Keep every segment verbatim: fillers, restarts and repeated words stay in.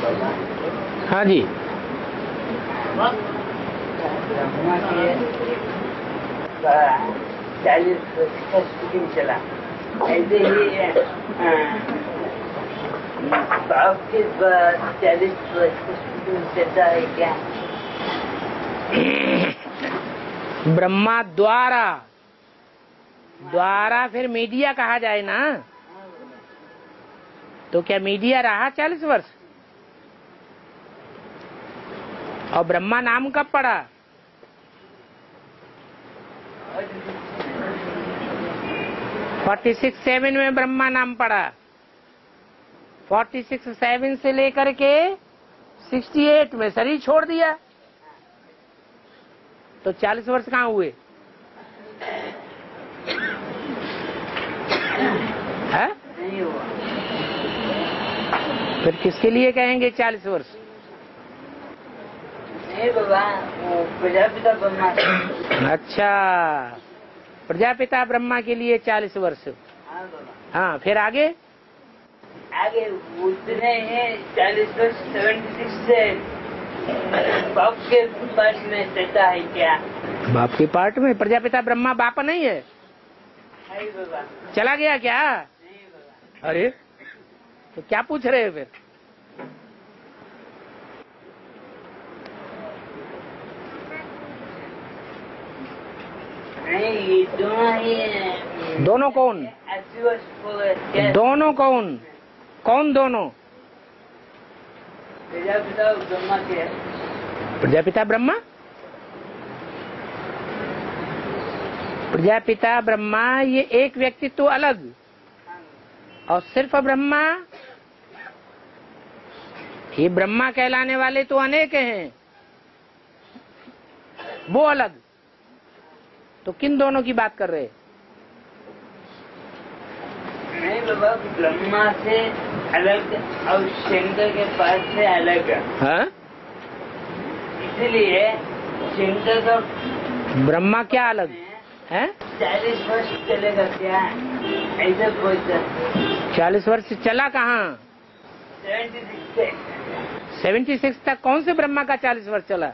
हाँ जी। ब्रह्मा के चालीस वर्ष का शूटिंग चला, ऐसे ही बाप के चालीस वर्ष का शूटिंग चलता है क्या? ब्रह्मा द्वारा द्वारा फिर मीडिया कहा जाए ना, तो क्या मीडिया रहा चालीस वर्ष? और ब्रह्मा नाम कब पड़ा? फोर्टी सिक्स सेवन में ब्रह्मा नाम पड़ा। फोर्टी सिक्स सेवन से लेकर के सिक्सटी एट में शरीर छोड़ दिया, तो चालीस वर्ष कहाँ हुए? है? नहीं हुआ। फिर किसके लिए कहेंगे चालीस वर्ष? नहीं बाबा, वो प्रजापिता ब्रह्मा। अच्छा, प्रजापिता ब्रह्मा के लिए चालीस वर्ष। हाँ बाबा। हाँ, फिर आगे आगे उतने हैं चालीस वर्ष सेवेंटी सिक्स से बाप के पास में चलता है क्या? बाप के पार्ट में प्रजापिता ब्रह्मा बाप नहीं है? नहीं बाबा। चला गया क्या? नहीं बाबा। अरे तो क्या पूछ रहे हैं फिर? नहीं, ये दोनों ही हैं। दोनों कौन? अस्सी वर्ष हो गए। दोनों कौन? कौन दोनों? प्रजापिता ब्रह्मा के। प्रजापिता ब्रह्मा? प्रजापिता ब्रह्मा ये एक व्यक्तित्व तो अलग, और सिर्फ ब्रह्मा, ये ब्रह्मा कहलाने वाले तो अनेक हैं, वो अलग। तो किन दोनों की बात कर रहे? नहीं बाबा, ब्रह्मा से अलग और शंकर के पास से अलग है। हाँ? इसलिए शंकर का ब्रह्मा क्या अलग है? चालीस वर्ष चलेगा क्या? ऐसे बोलते। चालीस वर्ष चला कहाँ? सेवेंटी सिक्स से सेवेंटी सिक्स तक कौन से ब्रह्मा का चालीस वर्ष चला?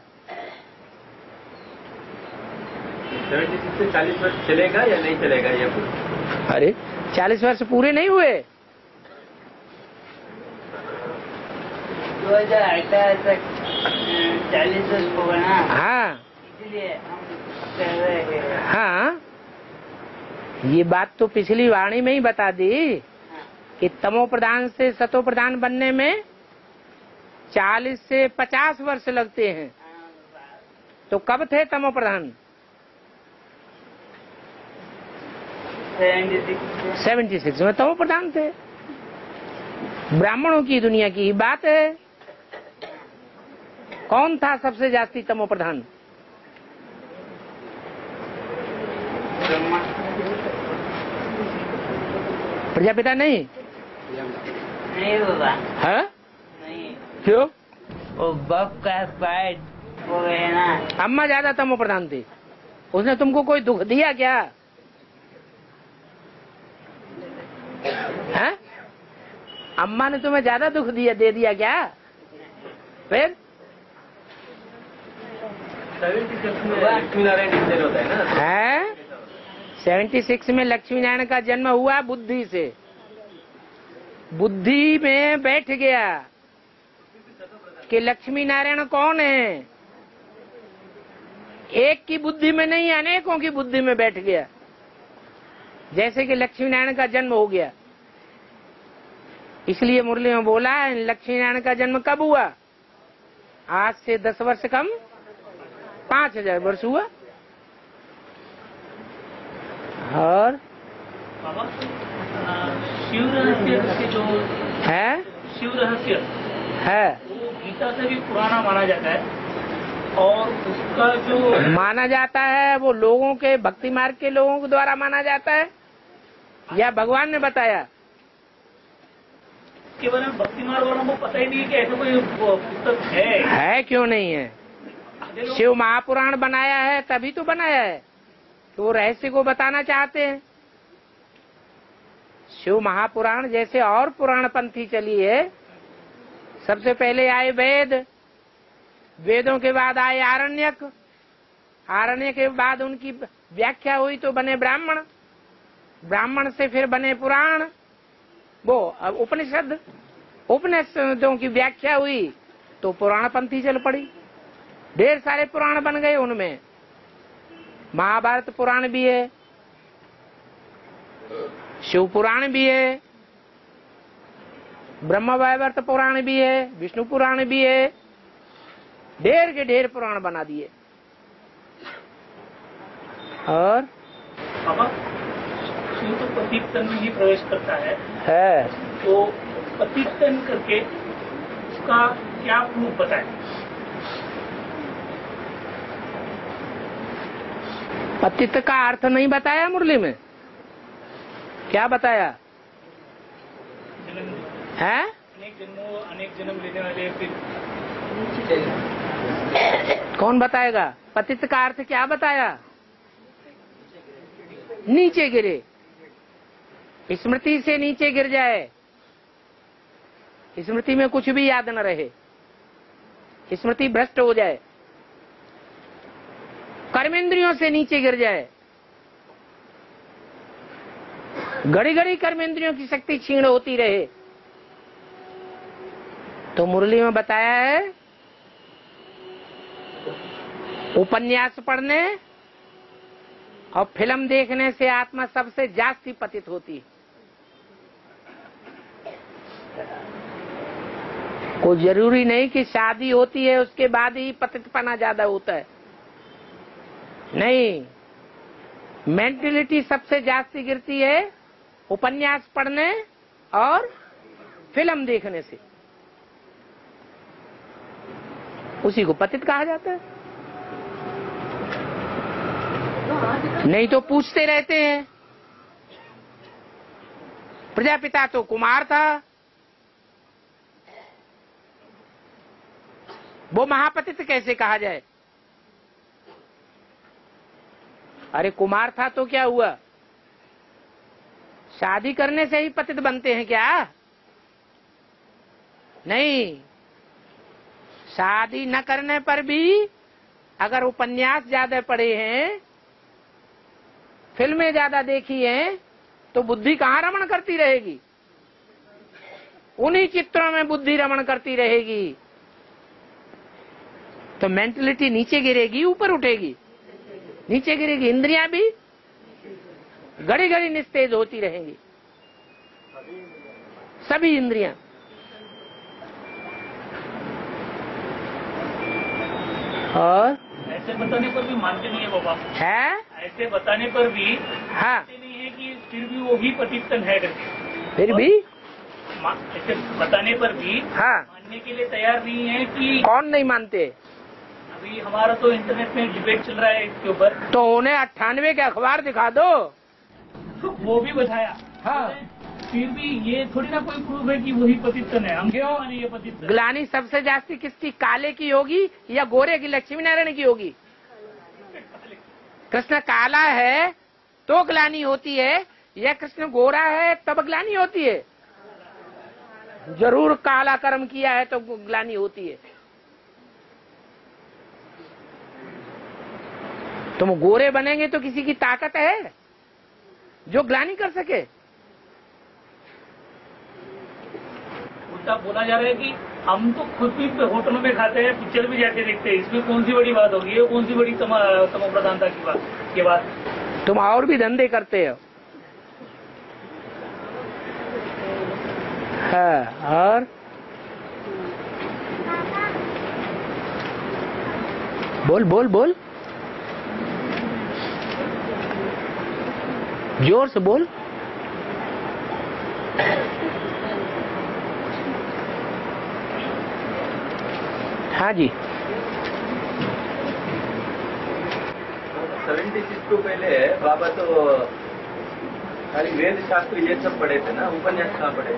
सेवेंटी सिक्स से चालीस वर्ष चलेगा या नहीं चलेगा ये? अरे चालीस वर्ष पूरे नहीं हुए। दो हजार अठारह तक चालीस वर्ष होगा ना। हाँ इसलिए हम कह रहे हैं। हाँ, ये बात तो पिछली वाणी में ही बता दी कि तमो प्रधान से सतो प्रधान बनने में चालीस से पचास वर्ष लगते हैं। तो कब थे तमो प्रधान? सेवेंटी सिक्स में तमो प्रधान थे। ब्राह्मणों की दुनिया की ही बात है। कौन था सबसे जास्ती तमो प्रधान? प्रजापिता नहीं? नहीं बाबा। है? नहीं, क्यों? वो बाप का पार्ट हो गए ना। अम्मा ज्यादा तमो प्रधान थी। उसने तुमको कोई दुख दिया क्या? है? अम्मा ने तुम्हें ज्यादा दुख दिया दे दिया क्या? फिर सेवेंटी सिक्स में लक्ष्मी नारायण इंद्र होता है ना? है? सेवेंटी सिक्स में लक्ष्मी नारायण का जन्म हुआ बुद्धि से। बुद्धि में बैठ गया कि लक्ष्मी नारायण कौन है। एक की बुद्धि में नहीं, अनेकों की बुद्धि में बैठ गया। जैसे कि लक्ष्मी नारायण का जन्म हो गया। इसलिए मुरली में बोला है लक्ष्मी नारायण का जन्म कब हुआ? आज से दस वर्ष कम पांच हजार वर्ष हुआ। और शिव रहस्य के जो है शिव रहस्य है वो गीता से भी पुराना माना जाता है, और उसका जो माना जाता है वो लोगों के भक्ति मार्ग के लोगों के द्वारा माना जाता है या भगवान ने बताया? के बारे में भक्ति मार्ग वालों को पता ही नहीं कि ऐसा कोई पुस्तक है। है क्यों नहीं है? शिव महापुराण बनाया है तभी तो बनाया है, तो वो रहस्य को बताना चाहते हैं। शिव महापुराण जैसे और पुराण पंथी चली है, सबसे पहले आए वेद, वेदों के बाद आए आरण्यक, आरण्य के बाद उनकी व्याख्या हुई तो बने ब्राह्मण, ब्राह्मण से फिर बने पुराण, वो अब उपनिषद, उपनिषदों की व्याख्या हुई तो पुराण पंथी चल पड़ी। ढेर सारे पुराण बन गए, उनमें महाभारत पुराण भी है, शिव पुराण भी है, ब्रह्म वैवर्त पुराण भी है, विष्णु पुराण भी है, ढेर के ढेर पुराण बना दिए। और बाबा शिव तो पतित तन में ही प्रवेश करता है, है तो पतित तन करके उसका क्या प्रूफ बताए? पतित का अर्थ नहीं बताया मुरली में, क्या बताया है? अनेक जन्मों अनेक जन्म लेने वाले फिर कौन बताएगा? पतित का अर्थ क्या बताया? नीचे गिरे, स्मृति से नीचे गिर जाए, स्मृति में कुछ भी याद न रहे, स्मृति भ्रष्ट हो जाए, कर्मेंद्रियों से नीचे गिर जाए, घड़ी घड़ी कर्मेंद्रियों की शक्ति क्षीण होती रहे। तो मुरली में बताया है उपन्यास पढ़ने और फिल्म देखने से आत्मा सबसे जास्ती पतित होती है। कोई जरूरी नहीं कि शादी होती है उसके बाद ही पतितपना ज्यादा होता है, नहीं, मेंटलिटी सबसे जास्ती गिरती है उपन्यास पढ़ने और फिल्म देखने से, उसी को पतित कहा जाता है। नहीं तो पूछते रहते हैं, प्रजापिता तो कुमार था, वो महापतित कैसे कहा जाए? अरे कुमार था तो क्या हुआ? शादी करने से ही पतित बनते हैं क्या? नहीं, शादी न करने पर भी अगर उपन्यास ज्यादा पढ़े हैं, फिल्में ज्यादा देखी हैं, तो बुद्धि कहाँ रमण करती रहेगी? उन्हीं चित्रों में बुद्धि रमण करती रहेगी। तो मेंटलिटी नीचे गिरेगी, ऊपर उठेगी? नीचे गिरेगी। इंद्रियां भी घड़ी घड़ी निस्तेज होती रहेंगी, सभी इंद्रियां। और ऐसे बताने पर भी मानते नहीं है बाबा, है ऐसे बताने पर भी हाँ, मानते नहीं है कि फिर भी वो भी पतितन है करके, फिर भी ऐसे बताने पर भी हाँ, मानने के लिए तैयार नहीं है कि कौन नहीं मानते? अभी हमारा तो इंटरनेट में डिबेट चल रहा है इसके ऊपर, तो उन्हें अट्ठानवे के अखबार दिखा दो, वो भी बताया। हाँ, फिर भी ये थोड़ी ना कोई प्रूफ है कि वही पतितन है। हम क्यों माने ये पतितन? ग्लानी सबसे जास्ती किसकी, काले की होगी या गोरे की, लक्ष्मी नारायण की होगी? कृष्ण काला है तो ग्लानी होती है, या कृष्ण गोरा है तब ग्लानी होती है? जरूर काला कर्म किया है तो ग्लानी होती है। तुम गोरे बनेंगे तो किसी की ताकत है जो ग्लानी कर सके? उल्टा बोला जा रहा है कि हम तो खुद भी होटलों में खाते हैं, पिक्चर भी जाके देखते हैं, इसमें कौन सी बड़ी बात होगी? ये कौन सी बड़ी तमा तमो प्रधानता की बात के बाद? तुम और भी धंधे करते हो। हाँ, और बोल बोल बोल, जोर से बोल। हाँ जी, सेवेंटी सिक्स को पहले बाबा तो खाली वेद शास्त्र ये सब पढ़े थे ना, उपन्यास कहाँ पढ़े?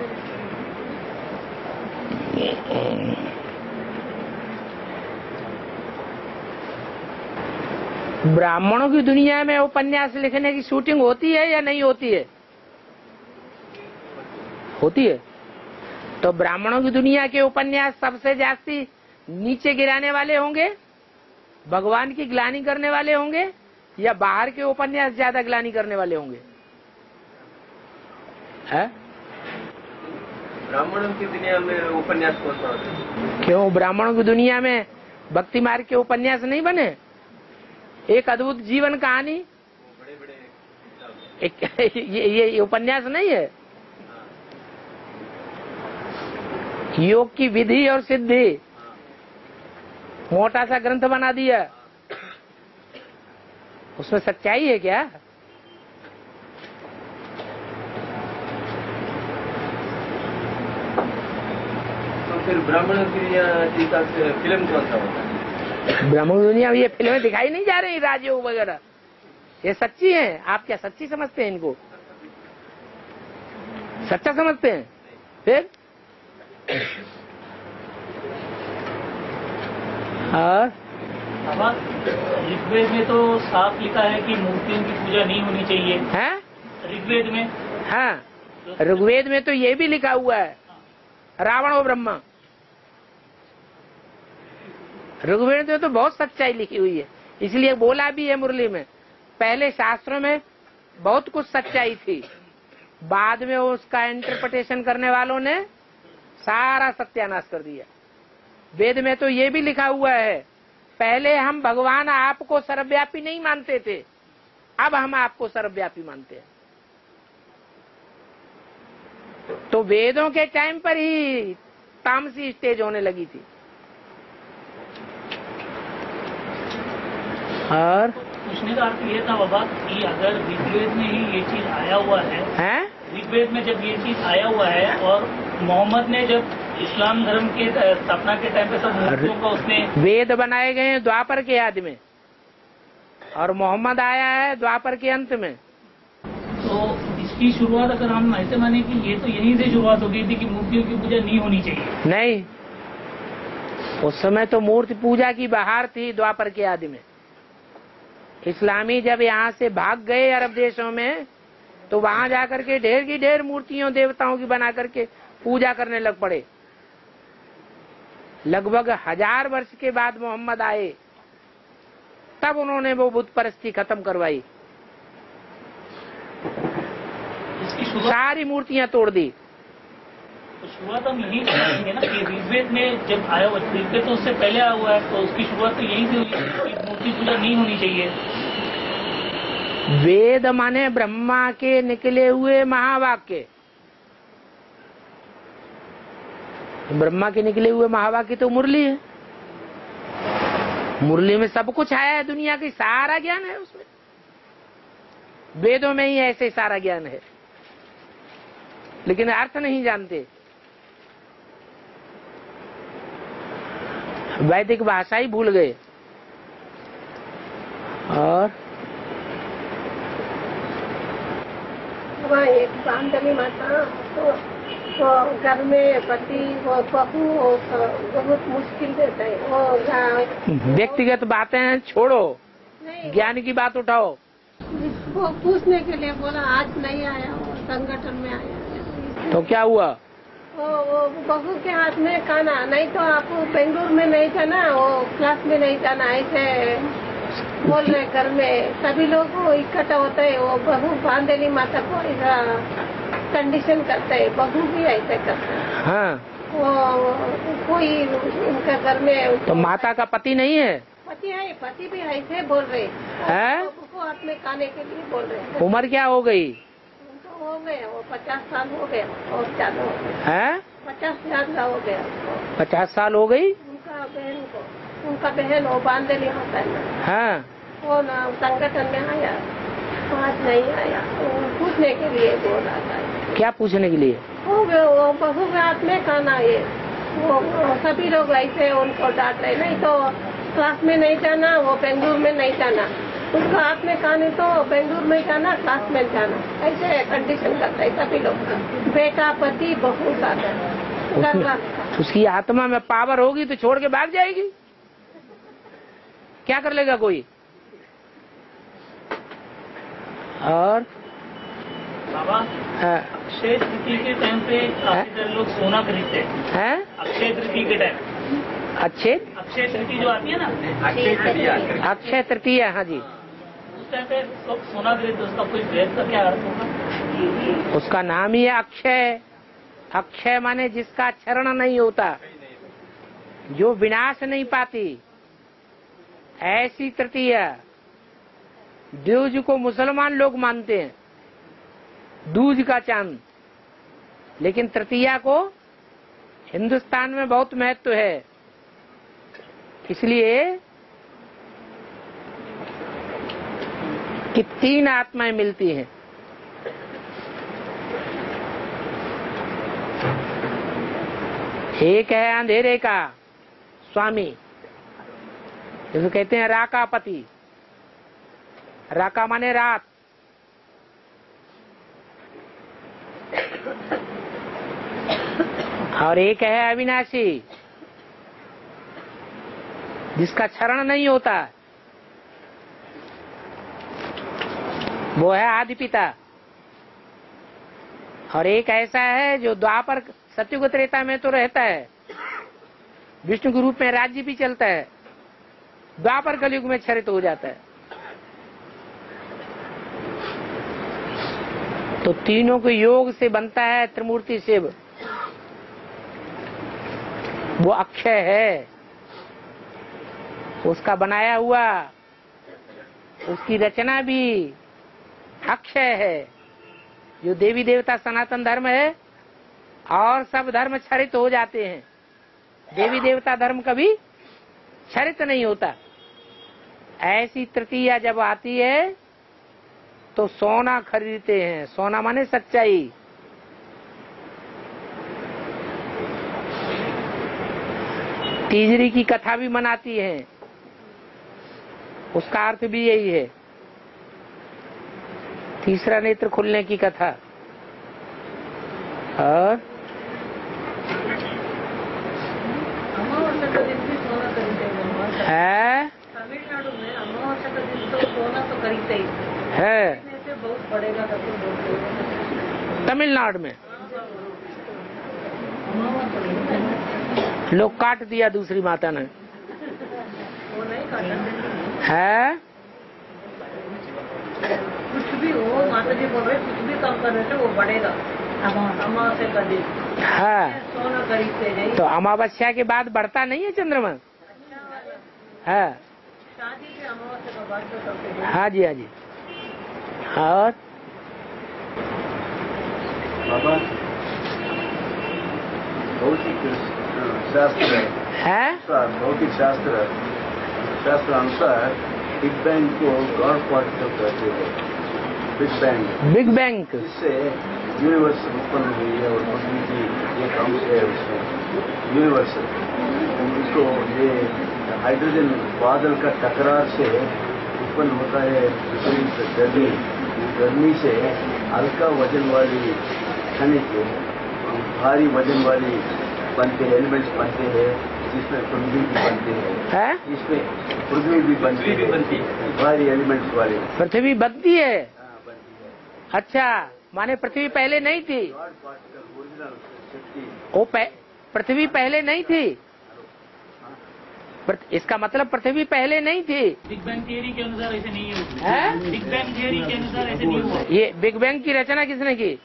ब्राह्मणों की दुनिया में उपन्यास लिखने की शूटिंग होती है या नहीं होती है? होती है। तो ब्राह्मणों की दुनिया के उपन्यास सबसे जास्ती नीचे गिराने वाले होंगे, भगवान की ग्लानि करने वाले होंगे, या बाहर के उपन्यास ज्यादा ग्लानि करने वाले होंगे? है? ब्राह्मणों की दुनिया में उपन्यास कौन सा होता है? क्यों ब्राह्मणों की दुनिया में भक्ति मार्ग के उपन्यास नहीं बने? एक अद्भुत जीवन कहानी, बड़े बड़े एक ये, ये, ये उपन्यास नहीं है। योग की विधि और सिद्धि मोटा सा ग्रंथ बना दिया, उसमें सच्चाई है क्या? तो फिर ब्राह्मणों की दुनिया के हिसाब से फिल्म कौन सा होता है? ब्राह्मण दुनिया में ये फिल्में दिखाई नहीं जा रही, राजयोग वगैरह, ये सच्ची हैं। आप क्या सच्ची समझते हैं इनको? सच्चा समझते हैं? फिर और बाबा ऋग्वेद में तो साफ लिखा है कि मूर्तियों की पूजा नहीं होनी चाहिए है? ऋग्वेद में। हाँ, ऋग्वेद में तो ये भी लिखा हुआ है, रावण और ब्रह्मा। ऋग्वेद में तो बहुत सच्चाई लिखी हुई है, इसलिए बोला भी है मुरली में। पहले शास्त्रों में बहुत कुछ सच्चाई थी, बाद में उसका इंटरप्रिटेशन करने वालों ने सारा सत्यानाश कर दिया। वेद में तो ये भी लिखा हुआ है, पहले हम भगवान आपको सर्वव्यापी नहीं मानते थे, अब हम आपको सर्वव्यापी मानते हैं। तो वेदों के टाइम पर ही तामसी स्टेज होने लगी थी। और पूछने का अर्थ ये था बाबा कि अगर ऋग्वेद में ही ये चीज आया हुआ है, हैं? ऋग्वेद में जब ये चीज आया हुआ है और मोहम्मद ने जब इस्लाम धर्म के स्थापना के टाइम पे सब मूर्तियों का उसने वेद बनाए गए हैं द्वापर के आदि में, और मोहम्मद आया है द्वापर के अंत में। तो इसकी शुरुआत अगर हम ऐसे माने कि ये तो यहीं से शुरुआत हो गई थी कि मूर्तियों की पूजा नहीं होनी चाहिए। नहीं, उस समय तो मूर्ति पूजा की बहार थी द्वापर के आदि में। इस्लामी जब यहाँ से भाग गए अरब देशों में, तो वहां जाकर के ढेर की ढेर मूर्तियों देवताओं की बना करके पूजा करने लग पड़े। लगभग हजार वर्ष के बाद मोहम्मद आए, तब उन्होंने वो बुत परस्ती खत्म करवाई, इसकी शुरुआत सारी मूर्तियां तोड़ दी। तो शुरुआत हम यही करेंगे ना कि ऋग्वेद में जब आया हुआ, ऋग्वेद तो उससे पहले आया हुआ है, तो उसकी शुरुआत तो यहीं से हुई कि मूर्ति पूजा नहीं होनी चाहिए। वेद माने ब्रह्मा के निकले हुए महावाक्य, ब्रह्मा के निकले हुए महावाक्य तो मुरली है। मुरली में सब कुछ आया है, दुनिया की सारा ज्ञान है उसमें। वेदों में ही ऐसे सारा ज्ञान है, लेकिन अर्थ नहीं जानते। वैदिक भाषा ही भूल गए। और वहाँ एक बांधनी माता, तो वो घर में पति वो बहू वो बहुत मुश्किल देता है। वो गाँव व्यक्तिगत बातें छोड़ो, नहीं, ज्ञान की बात उठाओ। वो पूछने के लिए बोला आज नहीं आया, वो संगठन में आया। तो क्या हुआ? वो वो बहू के हाथ में खाना, नहीं तो आप बेंगलुरु में नहीं जाना, वो क्लास में नहीं जाना, ऐसे बोल रहे। घर में सभी लोग इकट्ठा होते है, वो बहू बांधनी माता को ऐसा कंडीशन करते है, बहू भी ऐसे करते है। हाँ, वो कोई उनका घर में तो माता का पति नहीं है? पति है, पति भी ऐसे बोल रहे है? बहू को हाथ में खाने के लिए बोल रहे। उम्र क्या हो गई? उनको हो गया, वो पचास साल हो गया और ज्यादा हो गया। है? पचास ज्यादा हो गया। पचास साल हो गई? उनका बहन को, उनका बहन वो बांधनी होता है ना, हाँ, वो ना संगठन में आया, आज नहीं आया, वो पूछने के लिए बोल रहा था। क्या पूछने के लिए? वो वो बहू के हाथ में खाना ये, वो वो सभी लोग ऐसे उनको डांट रहे, नहीं तो क्लास में नहीं जाना, वो बेंगलुरु में नहीं जाना, उसको हाथ में खाने तो बेंगलुरु में जाना, क्लास में जाना, ऐसे कंडीशन करता है सभी लोग का। बेटा पति बहू साथ उसमें उसकी आत्मा में पावर होगी तो छोड़ के भाग जाएगी, क्या कर लेगा कोई? और बाबा हाँ। अक्षय तृतीया के टाइम पे काफी सारे लोग सोना खरीदते हैं। हैं? अक्षय तृतीया के टाइम अच्छे अक्षय तृतीया जो आती है ना, अक्षय तृतीया अक्षय तृतीया, हाँ जी, उस टाइम पे लोग सोना खरीदते, उसका कोई वेद का क्या अर्थ होगा? उसका नाम ही है अक्षय। अक्षय माने जिसका क्षरण नहीं होता, जो विनाश नहीं पाती, ऐसी तृतीया। द्विज को मुसलमान लोग मानते हैं, दूज का चांद, लेकिन तृतीया को हिंदुस्तान में बहुत महत्व है। इसलिए कि तीन आत्माएं मिलती हैं। एक है अंधेरे का स्वामी, जिसको कहते हैं राकापति। राका माने रात, और एक है अविनाशी, जिसका क्षरण नहीं होता, वो है आदि पिता। और एक ऐसा है जो द्वापर सत्युग त्रेता में तो रहता है, विष्णु के रूप में राज्य भी चलता है, द्वापर कलयुग में क्षरित हो जाता है। तो तीनों के योग से बनता है त्रिमूर्ति शिव। वो अक्षय है, उसका बनाया हुआ, उसकी रचना भी अक्षय है। जो देवी देवता सनातन धर्म है और सब धर्म क्षरित हो जाते हैं, देवी देवता धर्म कभी क्षरित नहीं होता। ऐसी तृतीया जब आती है तो सोना खरीदते हैं। सोना माने सच्चाई। तीजरी की कथा भी मनाती हैं, उसका अर्थ भी यही है, तीसरा नेत्र खुलने की कथा। और अमावस्या का दिन भी सोना खरीदते हैं। है तमिलनाडु में अमावस्या का दिन तो सोना तो खरीदते ही है से बहुत बढ़ेगा करके बोलते हैं। तमिलनाडु में अमावस्या लोग काट दिया दूसरी माता ने। वो नहीं काटा, है कुछ भी हो, माता जी बोल रहे कुछ भी काम करने से वो बढ़ेगा। अमावस्या का दिन है सोना खरीदते जाइए। तो अमावस्या के बाद बढ़ता नहीं है चंद्रमा? है। शादी के अमावस्या का बाद तो करते हैं। हाँ जी, हाँ जी। और बाबा भौतिक शास्त्र है भौतिक शास्त्र शास्त्र अनुसार बिग बैंग को गॉड पार्टिकल कहते हैं। बिग बैंग बिग बैंग जिससे यूनिवर्स उत्पन्न हुई है और पृथ्वी की एक अंश है उसमें यूनिवर्स। इसको ये हाइड्रोजन बादल का टकरार से उत्पन्न होता है पृथ्वी से गर्मी। गर्मी से हल्का वजन वाली खनिज भारी वजन वाली बनते हैं, एलिमेंट्स बनते हैं, जिसमें पृथ्वी भी बनते हैं। है इसमें पृथ्वी भी बनती है, भारी एलिमेंट्स वाली पृथ्वी बनती है। हाँ, बनती है। अच्छा, माने पृथ्वी पहले नहीं थी? गॉड पार्टिकल ओरिजिनल शक्ति। वो पह, पृथ्वी पहले नहीं थी? प्रत- इसका मतलब पृथ्वी पहले नहीं थी। बिग बैंग थियरी के अनुसार ऐसे नहीं हुआ है? बिग बैंग थियरी के अनुसार ऐसे नहीं हुआ। ये बिग बैंग की रचना किसने की?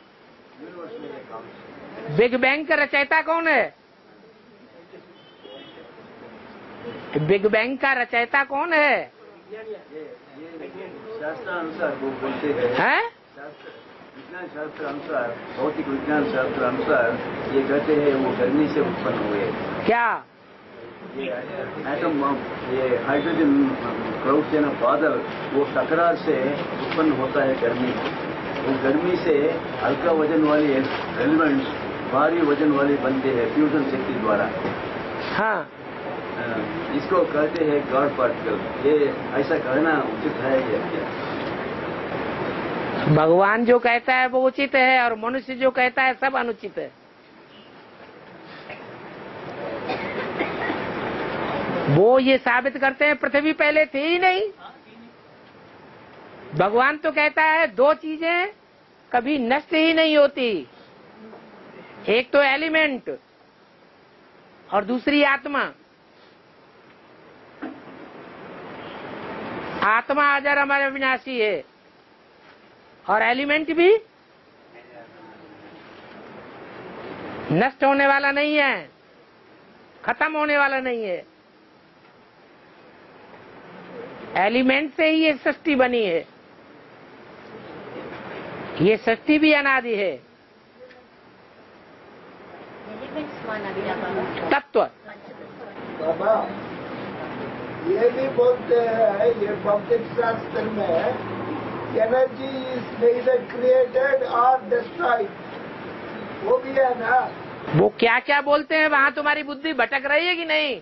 बिग बैंग का रचयिता कौन है? बिग बैंग का रचयिता कौन है? शास्त्र अनुसार वो बोलते हैं, है? शास्त्र विज्ञान शास्त्र अनुसार, भौतिक विज्ञान शास्त्र अनुसार ये कहते हैं वो गर्मी से उत्पन्न हुए। क्या? ये एटम, ये हाइड्रोजन क्राउड से ना बादल, वो टकरार से उत्पन्न होता है गर्मी। वो गर्मी से हल्का वजन वाले एलिमेंट्स भारी वजन वाले बनते हैं फ्यूजन शक्ति द्वारा। हाँ, इसको कहते हैं गॉड पार्टिकल। ये ऐसा कहना उचित है या क्या? भगवान जो कहता है वो उचित है और मनुष्य जो कहता है सब अनुचित है। वो ये साबित करते हैं पृथ्वी पहले थी ही नहीं। भगवान तो कहता है दो चीजें कभी नष्ट ही नहीं होती। एक तो एलिमेंट और दूसरी आत्मा। आत्मा अजर अमर अविनाशी है और एलिमेंट भी नष्ट होने वाला नहीं है, खत्म होने वाला नहीं है। एलिमेंट से ही ये सृष्टि बनी है। ये सृष्टि भी अनादि है। तत्व बाबा ये भी बोलते हैं, ये भौतिक शास्त्र में एनर्जी इज नेदर क्रिएटेड और डिस्ट्रॉयड, वो भी है ना। वो क्या क्या बोलते हैं, वहाँ तुम्हारी बुद्धि भटक रही है कि नहीं?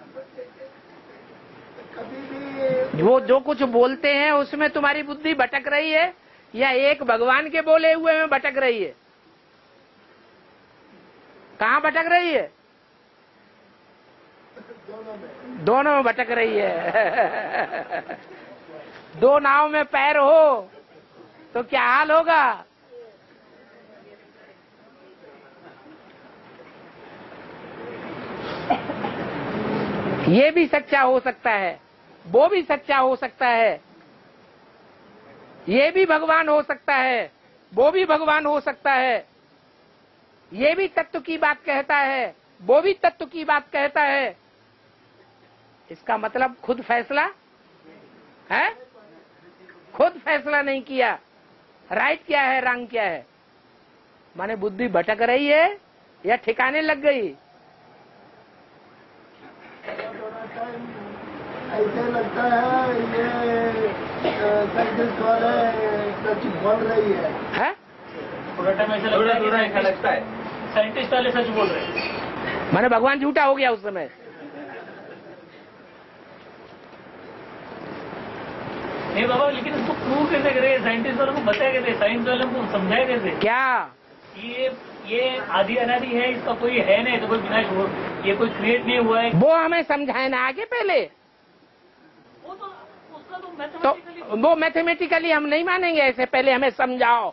कभी भी वो जो कुछ बोलते हैं उसमें तुम्हारी बुद्धि भटक रही है या एक भगवान के बोले हुए में भटक रही है? कहाँ भटक रही है? दोनों में भटक रही है। दो नाव में पैर हो तो क्या हाल होगा? ये भी सच्चा हो सकता है, वो भी सच्चा हो सकता है। ये भी भगवान हो सकता है, वो भी भगवान हो सकता है। ये भी तत्व की बात कहता है, वो भी तत्व की बात कहता है। इसका मतलब खुद फैसला है, खुद फैसला नहीं किया। राइट क्या है, रॉन्ग क्या है? माने बुद्धि भटक रही है या ठिकाने लग गई? ऐसे लगता है ये साइंटिस्ट वाले सच बोल रही है, है? थोड़ा टाइम ऐसा लगता है साइंटिस्ट वाले सच बोल रहे हैं। माने भगवान झूठा हो गया उस समय। नहीं बाबा, लेकिन इसको प्रूव कैसे करे? साइंटिस्ट वालों को बताया कैसे? साइंस वालों को समझाया कैसे? क्या ये ये आदि अनादि है, इसका कोई है नहीं, तो कोई विनाश हो, ये कोई क्रिएट नहीं हुआ है। वो हमें समझाए ना आगे पहले। वो तो उसका तो तो मैथमेटिकली वो मैथमेटिकली हम नहीं मानेंगे, ऐसे पहले हमें समझाओ।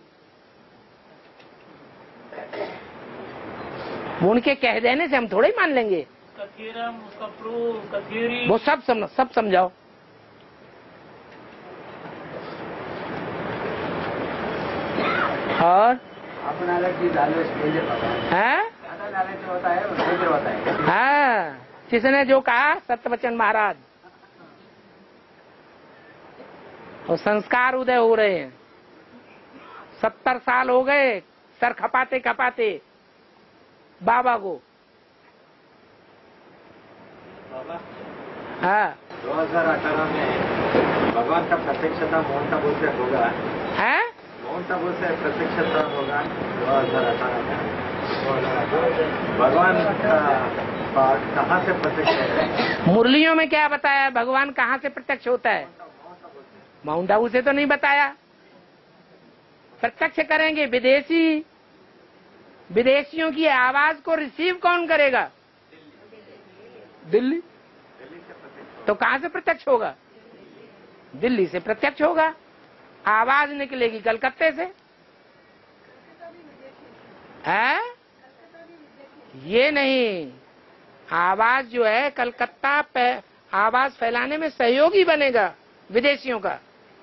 वो उनके कह देने से हम थोड़े ही मान लेंगे। उसका थ्योरम, उसका प्रूफ, उसका थ्योरी, वो सब सम, सब समझाओ। और अपना अलग चीज आलू डेंजर होता है, है ज्यादा लालच होता है वो डेंजर होता है। हाँ, किसने जो कहा, सत्यवचन महाराज। वो संस्कार उदय हो रहे हैं। सत्तर साल हो गए सर खपाते खपाते बाबा को। बाबा हाँ दो हजार अठारह में भगवान का प्रत्यक्षता मोहन ताबू से होगा, है मोहन ताबू से प्रत्यक्षता होगा दो हजार अठारह में। भगवान का कहाँ से प्रत्यक्ष है? मुरलियों में क्या बताया भगवान कहाँ से प्रत्यक्ष होता है? माउंट आबू से तो नहीं बताया। प्रत्यक्ष करेंगे विदेशी, विदेशियों की आवाज को रिसीव कौन करेगा? दिल्ली। तो कहाँ से प्रत्यक्ष होगा? दिल्ली से प्रत्यक्ष होगा। आवाज निकलेगी कलकत्ते से, है? ये नहीं, आवाज जो है कलकत्ता पे आवाज फैलाने में सहयोगी बनेगा विदेशियों का।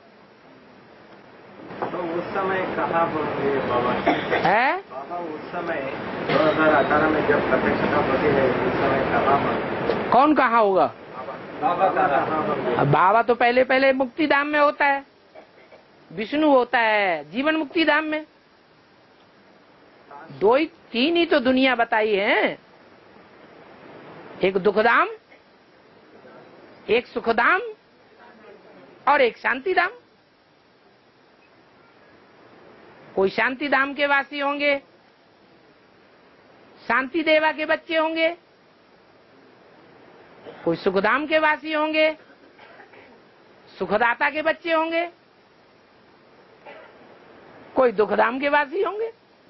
तो उस समय कहाँ होंगे बाबा? है बाबा उस समय दो हजार अठारह में जब प्रत्यक्षता होती है उस समय कहाँ होंगे? कौन कहाँ होगा? बाबा का कहाँ होंगे? बाबा तो पहले पहले मुक्ति धाम में होता है, विष्णु होता है जीवन मुक्ति धाम में। दो ही तीन ही तो दुनिया बताई है, एक दुखधाम, एक सुखधाम और एक शांति धाम। कोई शांति धाम के वासी होंगे, शांति देवा के बच्चे होंगे, कोई सुखधाम के वासी होंगे, सुखदाता के बच्चे होंगे, कोई दुखधाम के वासी होंगे।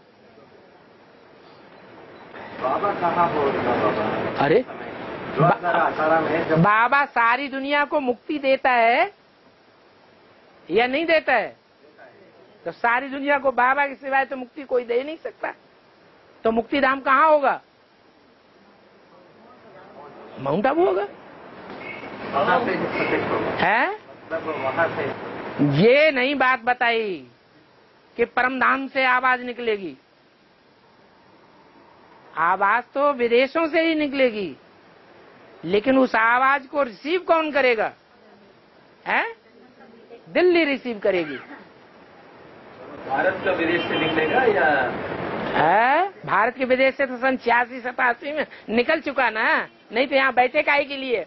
बाबा कहाँ होगा बाबा? अरे दो हजार अठारह में जब बाबा सारी दुनिया को मुक्ति देता है या नहीं देता है? तो सारी दुनिया को बाबा के सिवाय तो मुक्ति कोई दे नहीं सकता। तो मुक्ति धाम कहाँ होगा? माउंट आबू होगा है? ये नहीं बात बताई कि परम धाम से आवाज निकलेगी। आवाज तो विदेशों से ही निकलेगी, लेकिन उस आवाज को रिसीव कौन करेगा? है? दिल्ली रिसीव करेगी। भारत का विदेश से निकलेगा या है? भारत के विदेश से तो सन छियासी सतासी में निकल चुका ना, नहीं तो यहाँ बैठे काहे के लिए?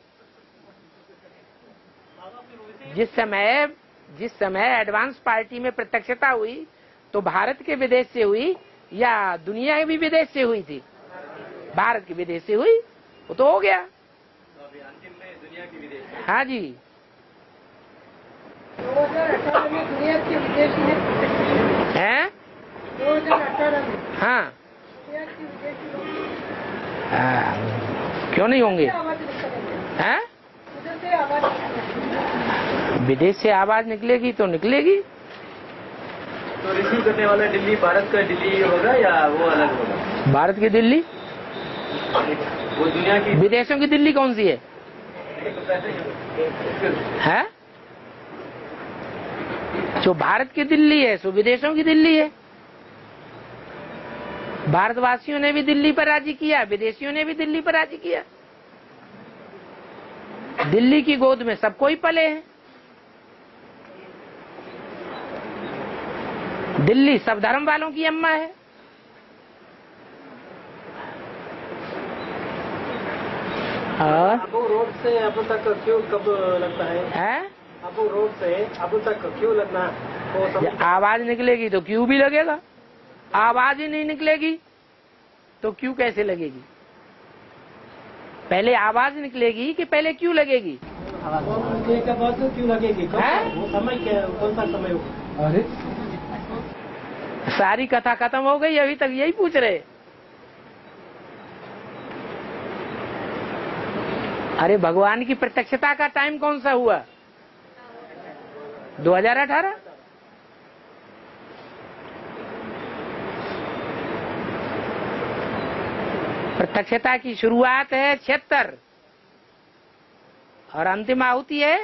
जिस समय जिस समय एडवांस पार्टी में प्रत्यक्षता हुई तो भारत के विदेश से हुई या दुनिया के भी विदेश से हुई थी? भारत के विदेश से हुई, वो तो हो गया। तो अभी अंतिम में दुनिया की विदेश से। हाँ जी, दो हजार अठारह में दुनिया के विदेश में है? दो हजार अठारह में हाँ, दुनिया के विदेशी लोग हाँ, क्यों नहीं होंगे? आवाज निकलेगी, हैं? उधर से आवाज निकलेगी। विदेश से आवाज निकलेगी तो निकलेगी। तो रिसीव करने वाला दिल्ली भारत का दिल्ली होगा या वो अलग होगा? भारत की दिल्ली? वो दुनिया की विदेशों की दिल्ली कौन सी है? है? जो भारत की दिल्ली है सो विदेशों की दिल्ली है। भारतवासियों ने भी दिल्ली पर राजी किया, विदेशियों ने भी दिल्ली पर राजी किया। दिल्ली की गोद में सब कोई पले हैं। दिल्ली सब धर्म वालों की अम्मा है। और अबू रोड से अबू तक क्यों कब लगता है? है? अबू रोड से अबू तक क्यों लगना? वो जब आवाज निकलेगी तो क्यों भी लगेगा। आवाज ही नहीं निकलेगी तो क्यों कैसे लगेगी? पहले आवाज निकलेगी कि पहले क्यों लगेगी? निकलने के बाद क्यों लगेगी? है? वो समय क्या, कौन सा समय होगा? अरे सारी कथा खत्म हो गई, अभी तक यही पूछ रहे। अरे भगवान की प्रत्यक्षता का टाइम कौन सा हुआ? दो हजार अठारह। प्रत्यक्षता की शुरुआत है छिहत्तर और अंतिम आहुति है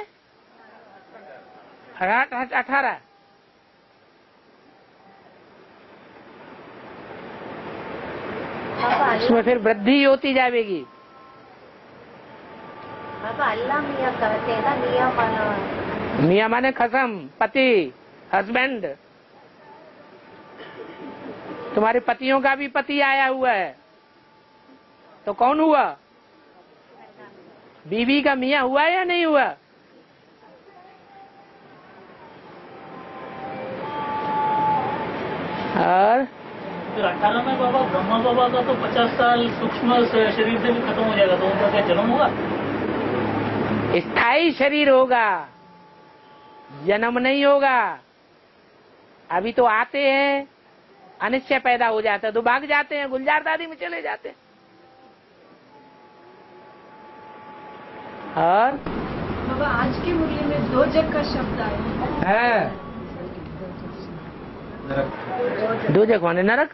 अठारह। उसमें फिर वृद्धि होती जाएगी। अल्लाह मियाँ कहते हैं ना, मियाँ माना मियाँ माने खसम, पति, हस्बैंड। तुम्हारे पतियों का भी पति आया हुआ है तो कौन हुआ? बीवी का मियाँ हुआ या नहीं हुआ? और फिर अठारह में बाबा ब्रह्मा बाबा का तो पचास साल सूक्ष्म शरीर से भी खत्म हो जाएगा, तो उनका क्या जन्म होगा? स्थायी शरीर होगा, जन्म नहीं होगा। अभी तो आते हैं, अनिश्चय पैदा हो जाता है तो भाग जाते हैं, गुलजार दादी में चले जाते हैं। और बाबा आज की मुरली में दो जग का शब्द आया है। दो जग माने नरक।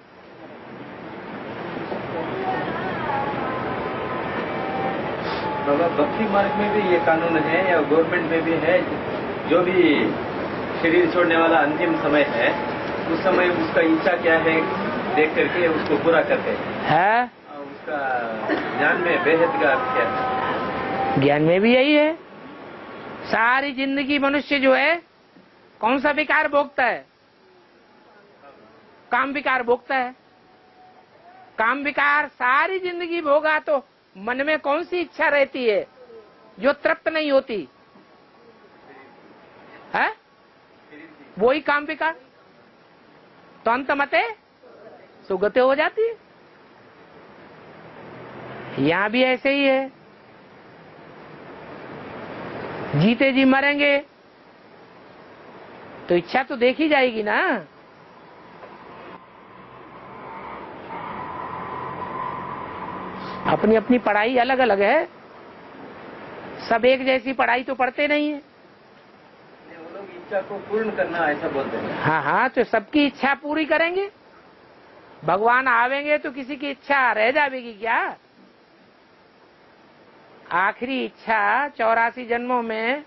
बाबा भक्ति मार्ग में भी ये कानून है या गवर्नमेंट में भी है? जो भी शरीर छोड़ने वाला अंतिम समय है उस समय उसका इच्छा क्या है देख करके उसको पूरा करते है। उसका ज्ञान में बेहद का अर्थ क्या है? ज्ञान में भी यही है। सारी जिंदगी मनुष्य जो है कौन सा विकार भोगता है? काम विकार भोगता है। काम विकार सारी जिंदगी भोगा तो मन में कौन सी इच्छा रहती है जो तृप्त नहीं होती है? वही काम विकार तो अंत मते सुगते हो जाती है। यहाँ भी ऐसे ही है। जीते जी मरेंगे तो इच्छा तो देखी जाएगी ना। अपनी अपनी पढ़ाई अलग अलग है, सब एक जैसी पढ़ाई तो पढ़ते नहीं है। वो लोग इच्छा को पूर्ण करना ऐसा बोलते हैं। हाँ हाँ, तो सबकी इच्छा पूरी करेंगे। भगवान आवेंगे तो किसी की इच्छा रह जाएगी क्या? आखिरी इच्छा चौरासी जन्मों में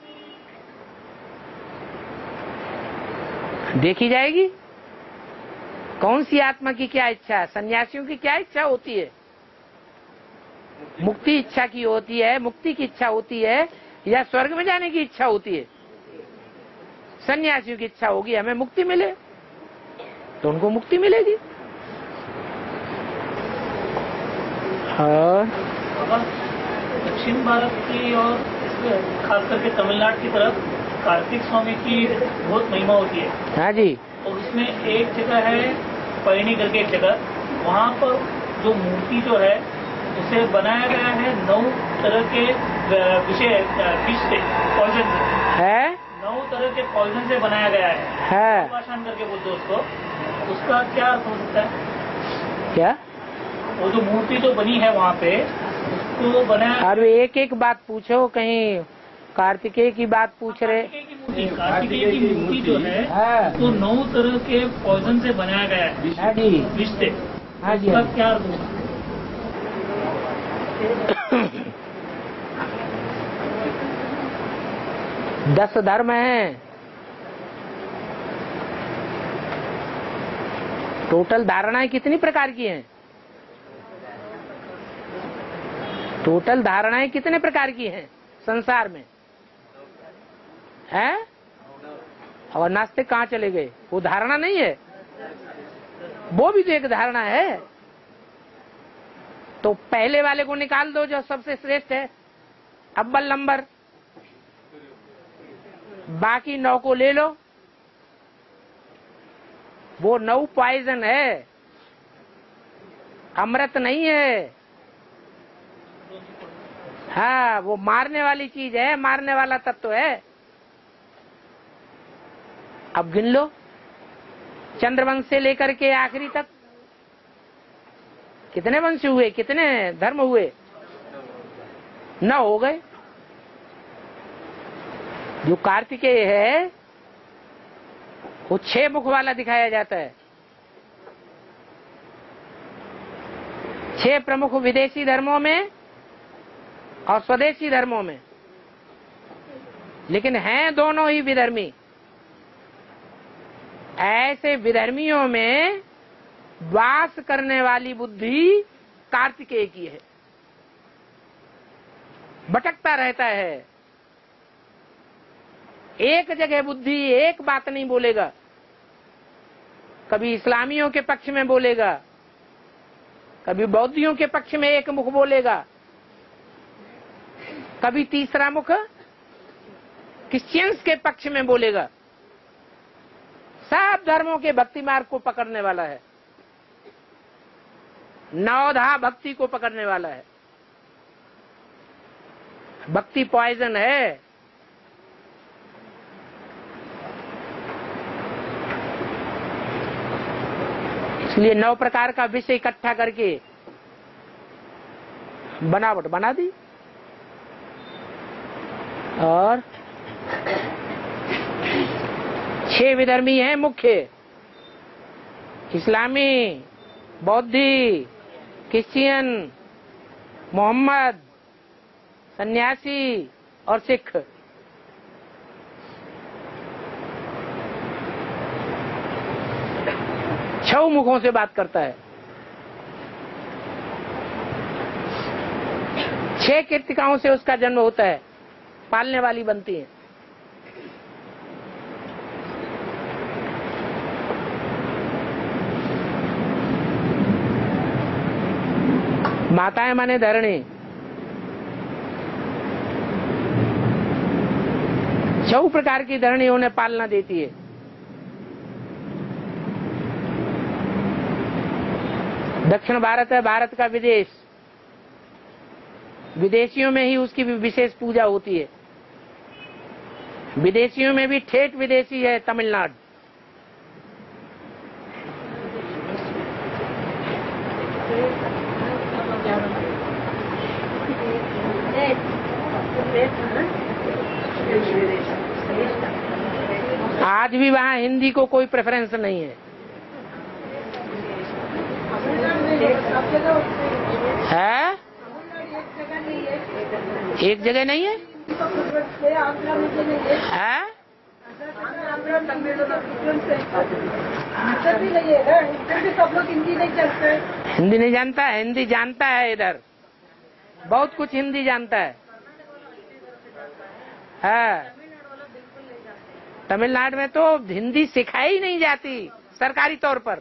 देखी जाएगी। कौन सी आत्मा की क्या इच्छा है? सन्यासियों की क्या इच्छा होती है? मुक्ति इच्छा की होती है, मुक्ति की इच्छा होती है, या स्वर्ग में जाने की इच्छा होती है? सन्यासियों की इच्छा होगी हमें मुक्ति मिले, तो उनको मुक्ति मिलेगी। और दक्षिण भारत की और खास करके तमिलनाडु की तरफ कार्तिक स्वामी की बहुत महिमा होती है। हाँ जी। और उसमें एक जगह है पैनी करके एक जगह, वहाँ पर जो मूर्ति जो है उसे बनाया गया है नौ तरह के विषय विष से, पॉइजन से है, नौ तरह के पॉइजन से बनाया गया है। है। भाषण करके बोलते उसको, उसका क्या अर्थ हो सकता है? क्या? वो जो मूर्ति जो बनी है वहाँ पे उसको बनाया। अरे एक एक बात पूछो, कहीं कार्तिकेय की बात पूछ रहे। कार्तिकेय की मूर्ति जो है तो नौ तरह के पॉइजन से बनाया गया है। हाँ जी। विष से। हाँ जी। उसका क्या अर्थ होगा? दस धर्म हैं, टोटल धारणाएं कितनी प्रकार की हैं? टोटल धारणाएं कितने प्रकार की हैं संसार में? हैं? और नास्तिक कहाँ चले गए? वो धारणा नहीं है, वो भी तो एक धारणा है। तो पहले वाले को निकाल दो जो सबसे श्रेष्ठ है, अव्वल नंबर, बाकी नौ को ले लो। वो नौ पॉइजन है, अमृत नहीं है। हाँ, वो मारने वाली चीज है, मारने वाला तत्व है। अब गिन लो, चंद्रवंश से लेकर के आखिरी तक कितने वंश हुए, कितने धर्म हुए? नौ हो गए। जो कार्तिकेय है वो छह मुख वाला दिखाया जाता है। छह प्रमुख विदेशी धर्मों में और स्वदेशी धर्मों में, लेकिन हैं दोनों ही विधर्मी। ऐसे विधर्मियों में वास करने वाली बुद्धि कार्तिकेय की है, भटकता रहता है। एक जगह बुद्धि एक बात नहीं बोलेगा, कभी इस्लामियों के पक्ष में बोलेगा, कभी बौद्धियों के पक्ष में एक मुख बोलेगा, कभी तीसरा मुख क्रिश्चियंस के पक्ष में बोलेगा। सब धर्मों के भक्ति मार्ग को पकड़ने वाला है, नवधा भक्ति को पकड़ने वाला है। भक्ति पॉइजन है। इसलिए नौ प्रकार का विष इकट्ठा करके बनावट बना दी। और छह विधर्मी हैं मुख्य, इस्लामी, बौद्धि, क्रिश्चियन, मोहम्मद, सन्यासी और सिख। छह मुखों से बात करता है। छह कीर्तिकाओं से उसका जन्म होता है, पालने वाली बनती है। माताएं माने धरणी। छह प्रकार की धरणी उन्हें पालना देती है। दक्षिण भारत है भारत का विदेश, विदेशियों में ही उसकी भी विशेष पूजा होती है। विदेशियों में भी ठेठ विदेशी है तमिलनाडु। आज भी वहाँ हिंदी को कोई प्रेफरेंस नहीं है। है? एक जगह नहीं है? है? सब लोग हिंदी नहीं जानते। हिंदी नहीं जानता, हिंदी जानता है इधर, बहुत कुछ हिंदी जानता है। है तमिलनाडु में तो हिंदी सिखाई ही नहीं जाती सरकारी तौर पर।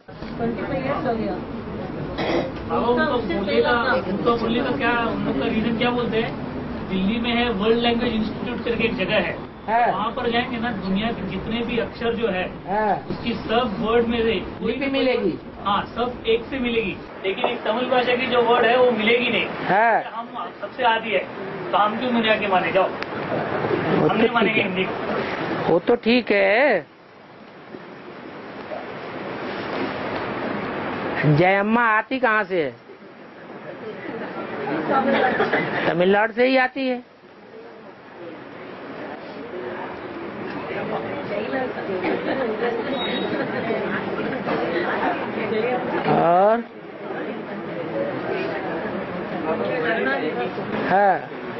उनको बोलने का उनको बोलने का क्या उनका रीजन क्या बोलते हैं? दिल्ली में है वर्ल्ड लैंग्वेज इंस्टीट्यूट करके एक जगह है, है। वहाँ पर जाएंगे ना, दुनिया के जितने भी अक्षर जो है, है। उसकी सब वर्ड में से कोई लिपि मिलेगी। हाँ, सब एक से मिलेगी, लेकिन एक तमिल भाषा की जो वर्ड है वो मिलेगी नहीं। है। हम सबसे आदि है, तो हम क्यों मिला के माने? जाओ, हम नहीं मानेंगे हिंदी को। वो तो ठीक है। जयम्मा आती कहाँ से है? तमिलनाडु से ही आती है। और है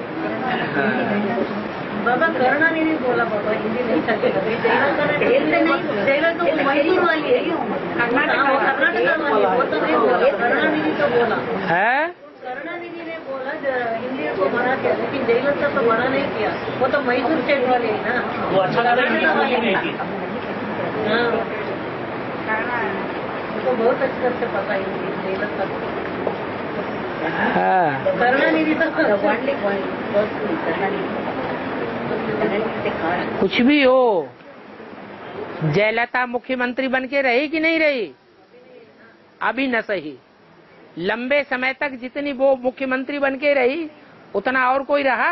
बाबा करुणानिधि बोला, बाबा हिंदी नहीं चलेगा। जयललिता तो मैसूर वाली है, कर्नाटक वाली, वो तो नहीं बोला। करुणानिधि तो बोला है। करुणानिधि ने बोला हिंदी को मना किया, लेकिन जयललिता तो मना नहीं किया। वो तो मैसूर स्टेट वाली है ना, वो अच्छा लगा नहीं थी। हाँ, तो बहुत अच्छे से पता है जयललिता को। करुणानिधि तो कुछ भी हो, जयललिता मुख्यमंत्री बन के रही कि नहीं रही? अभी न सही, लंबे समय तक जितनी वो मुख्यमंत्री बन के रही उतना और कोई रहा?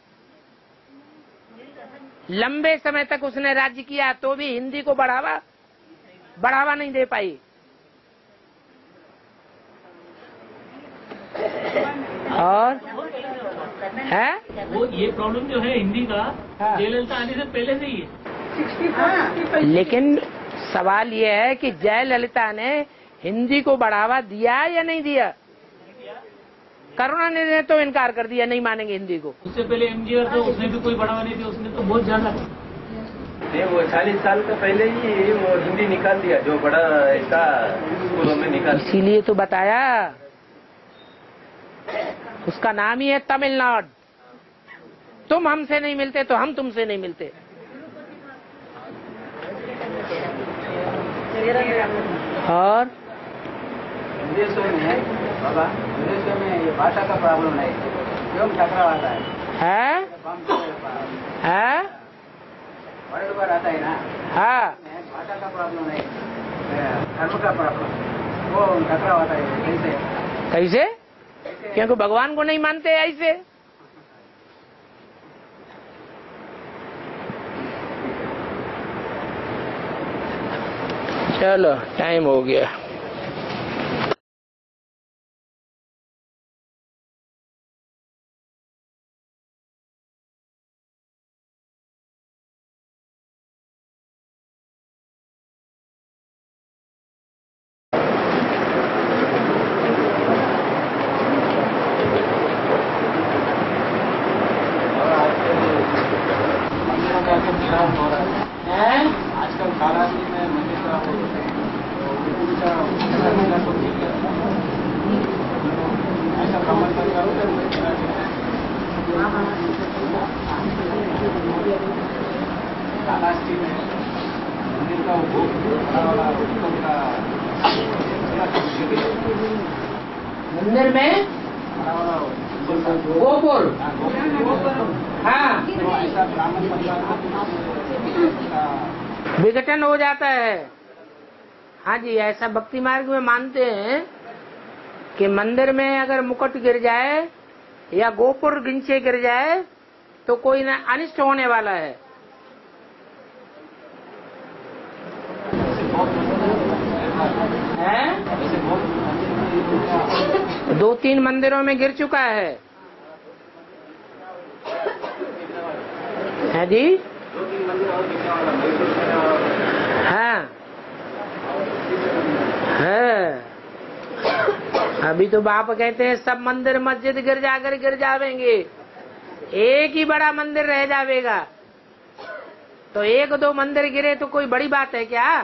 लंबे समय तक उसने राज्य किया तो भी हिंदी को बढ़ावा बढ़ावा नहीं दे पाई। और है वो ये प्रॉब्लम जो है हिंदी का, जयललिता आने से पहले से ही है। लेकिन सवाल ये है कि जयललिता ने हिंदी को बढ़ावा दिया या नहीं दिया? करुणानिधि ने तो इनकार कर दिया, नहीं मानेंगे हिंदी को। उससे पहले एमजीआर तो उसने भी कोई बढ़ावा नहीं दिया, उसने तो बहुत ज्यादा। नहीं, वो चालीस साल का पहले ही वो हिंदी निकाल दिया, जो बड़ा ऐसा स्कूलों में निकाल। इसीलिए तो बताया, उसका नाम ही है तमिलनाडु। तुम हमसे नहीं मिलते तो हम तुमसे नहीं मिलते। और विदेशों में बाबा, विदेशों में ये भाषा का प्रॉब्लम नहीं, क्यों टकराव आता है? है है वर्ल्ड वार आता है ना, हाँ, भाषा का प्रॉब्लम नहीं, धर्म का प्रॉब्लम, वो टकराव आता है। कैसे कैसे? क्योंकि भगवान को नहीं मानते ऐसे। चलो टाइम हो गया। आजकल कालावधि में मंदिर का ऐसा भ्रमण कालाष्टी में मंदिर का वो वाला मंदिर में गोकुल, हाँ, ऐसा ब्राह्मण विघटन हो जाता है। हाँ जी, ऐसा भक्ति मार्ग में मानते हैं कि मंदिर में अगर मुकुट गिर जाए या गोपुर गिंचे गिर जाए तो कोई न अनिष्ट होने वाला है। है? दो तीन मंदिरों में गिर चुका है। है जी। दो तीन मंदिर और दिखने वाला मैसूर में और हाँ है। अभी तो बाप कहते हैं सब मंदिर मस्जिद गिर जाकर गिर जावेंगे, एक ही बड़ा मंदिर रह जावेगा। तो एक दो मंदिर गिरे तो कोई बड़ी बात है क्या?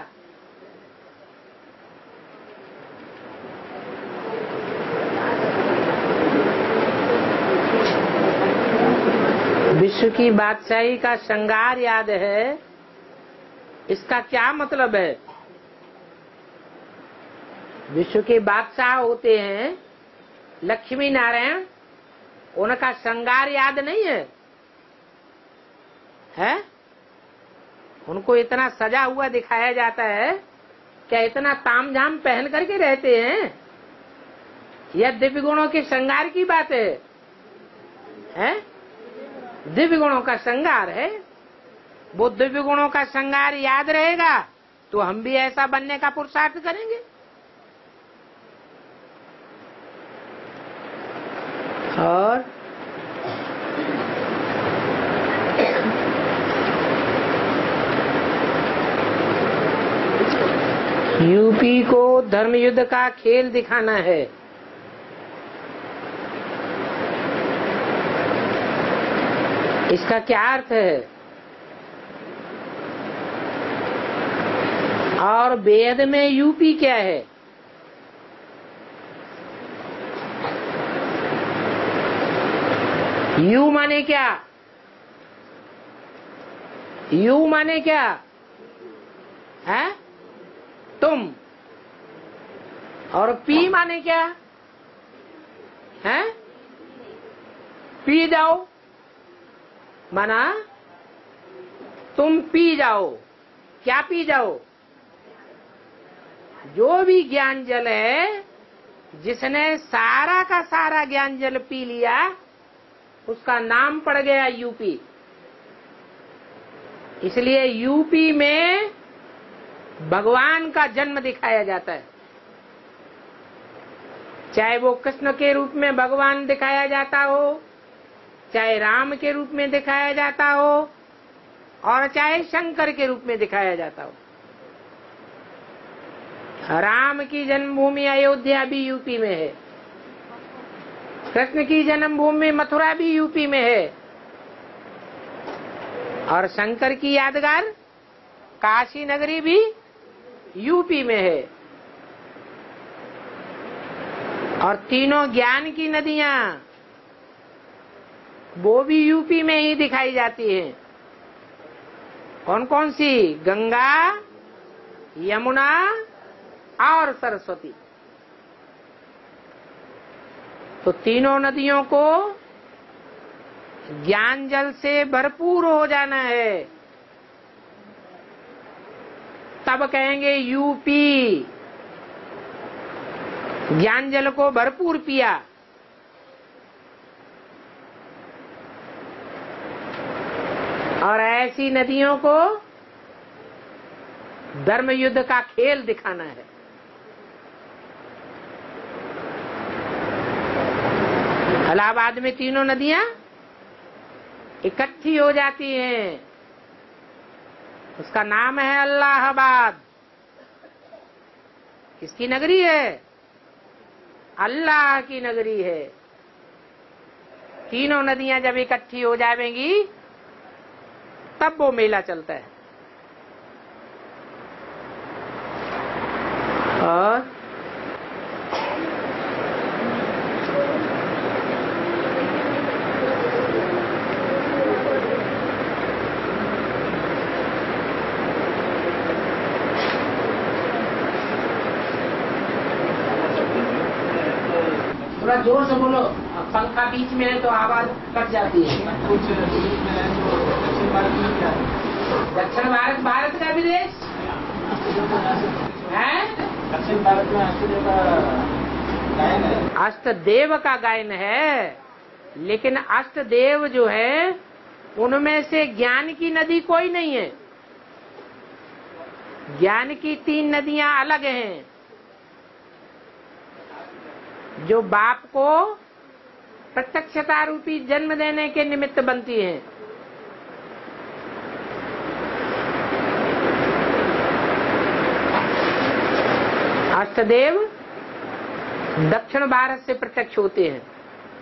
विश्व की बादशाही का श्रृंगार याद है, इसका क्या मतलब है? विश्व के बादशाह होते हैं लक्ष्मी नारायण, उनका श्रृंगार याद नहीं है? है? उनको इतना सजा हुआ दिखाया जाता है, क्या इतना तामझाम पहन करके रहते हैं? यह दिव्य गुणों के श्रृंगार की बात है, है? दिव्य गुणों का श्रृंगार है। वो दिव्य गुणों का श्रृंगार याद रहेगा तो हम भी ऐसा बनने का पुरुषार्थ करेंगे। और यूपी को धर्म युद्ध का खेल दिखाना है। इसका क्या अर्थ है? और वेद में यूपी क्या है? यू माने क्या? यू माने क्या है? तुम। और पी माने क्या है? पी जाओ, माना तुम पी जाओ। क्या पी जाओ? जो भी ज्ञान जल है, जिसने सारा का सारा ज्ञान जल पी लिया, उसका नाम पड़ गया यूपी। इसलिए यूपी में भगवान का जन्म दिखाया जाता है। चाहे वो कृष्ण के रूप में भगवान दिखाया जाता हो, चाहे राम के रूप में दिखाया जाता हो, और चाहे शंकर के रूप में दिखाया जाता हो। राम की जन्मभूमि अयोध्या भी यूपी में है, कृष्ण की जन्मभूमि मथुरा भी यूपी में है, और शंकर की यादगार काशी नगरी भी यूपी में है। और तीनों ज्ञान की नदियां वो भी यूपी में ही दिखाई जाती हैं। कौन कौन सी? गंगा, यमुना और सरस्वती। तो तीनों नदियों को ज्ञान जल से भरपूर हो जाना है, तब कहेंगे यूपी। ज्ञान जल को भरपूर पिया। और ऐसी नदियों को धर्म युद्ध का खेल दिखाना है। इलाहाबाद में तीनों नदियां इकट्ठी हो जाती हैं, उसका नाम है अल्लाहाबाद। किसकी नगरी है? अल्लाह की नगरी है। तीनों नदियां जब इकट्ठी हो जाएंगी तब वो मेला चलता है। और थोड़ा जोर से बोलो, पंखा बीच में है तो आवाज कट जाती है। कुछ दक्षिण भारत में क्या है? दक्षिण भारत भारत का विदेश है। दक्षिण भारत में अष्टदेव का गायन है। अष्टदेव का गायन है, लेकिन अष्टदेव जो है उनमें से ज्ञान की नदी कोई नहीं है। ज्ञान की तीन नदियां अलग हैं, जो बाप को प्रत्यक्षता रूपी जन्म देने के निमित्त बनती हैं। अष्टदेव दक्षिण भारत से प्रत्यक्ष होते हैं,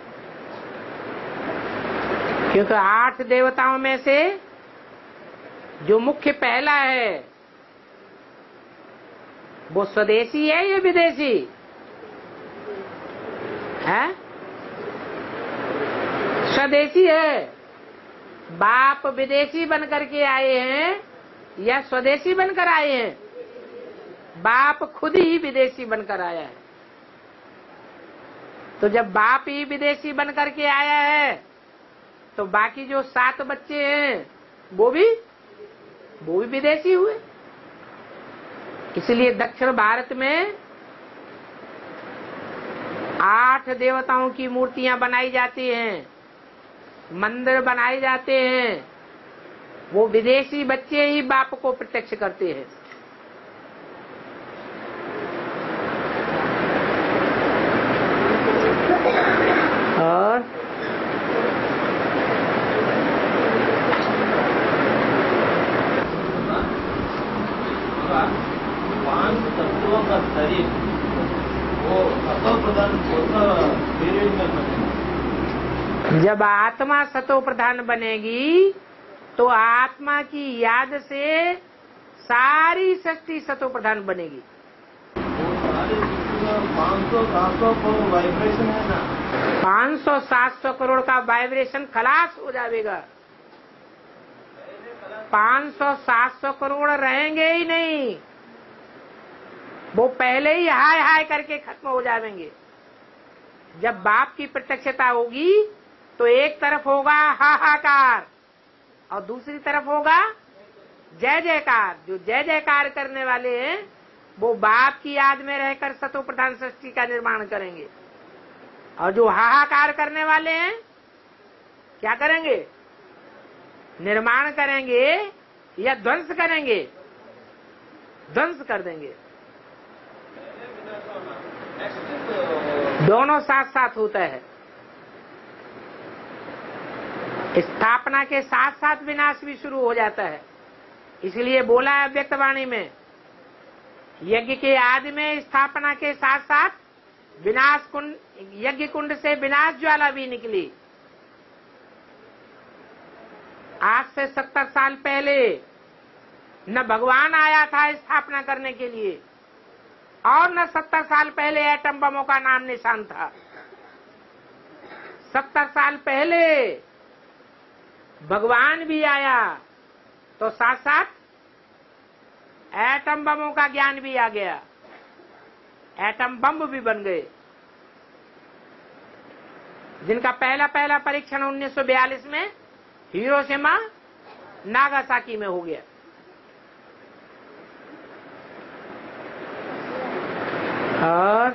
क्योंकि आठ देवताओं में से जो मुख्य पहला है वो स्वदेशी है या विदेशी है? स्वदेशी है। बाप विदेशी बनकर के आए हैं या स्वदेशी बनकर आए हैं? बाप खुद ही विदेशी बनकर आया है। तो जब बाप ही विदेशी बनकर के आया है तो बाकी जो सात बच्चे हैं वो भी वो भी विदेशी हुए। इसलिए दक्षिण भारत में आठ देवताओं की मूर्तियां बनाई जाती हैं, मंदिर बनाए जाते हैं। वो विदेशी बच्चे ही बाप को प्रत्यक्ष करते हैं। और पांच तत्वों का शरीर वो सतो प्रधान पीरियड में बनेगा। जब आत्मा सतो प्रधान बनेगी तो आत्मा की याद से सारी शक्ति सतो प्रधान बनेगी। पाँच सौ सात सौ करोड़ वाइब्रेशन है ना, पाँच सौ सात सौ करोड़ का वाइब्रेशन खलास हो जाएगा। पाँच सौ सात सौ करोड़ रहेंगे ही नहीं, वो पहले ही हाय हाय करके खत्म हो जाएंगे। जब बाप की प्रत्यक्षता होगी तो एक तरफ होगा हाहाकार और दूसरी तरफ होगा जय जयकार। जो जय जयकार करने वाले हैं वो बाप की याद में रहकर सतो प्रधान सृष्टि का निर्माण करेंगे, और जो हाहाकार करने वाले हैं क्या करेंगे? निर्माण करेंगे या ध्वंस करेंगे? ध्वंस कर देंगे। दोनों साथ साथ होता है। स्थापना के साथ साथ विनाश भी शुरू हो जाता है। इसलिए बोला है व्यक्त वाणी में, यज्ञ के आदि में स्थापना के साथ साथ विनाश कुंड, यज्ञ कुंड से विनाश ज्वाला भी निकली। आज से सत्तर साल पहले न भगवान आया था स्थापना करने के लिए, और न सत्तर साल पहले एटम बमों का नाम निशान था। सत्तर साल पहले भगवान भी आया तो साथ साथ एटम बमों का ज्ञान भी आ गया, एटम बम भी बन गए, जिनका पहला पहला परीक्षण उन्नीस सौ बयालीस में हिरोशिमा नागासाकी में हो गया। और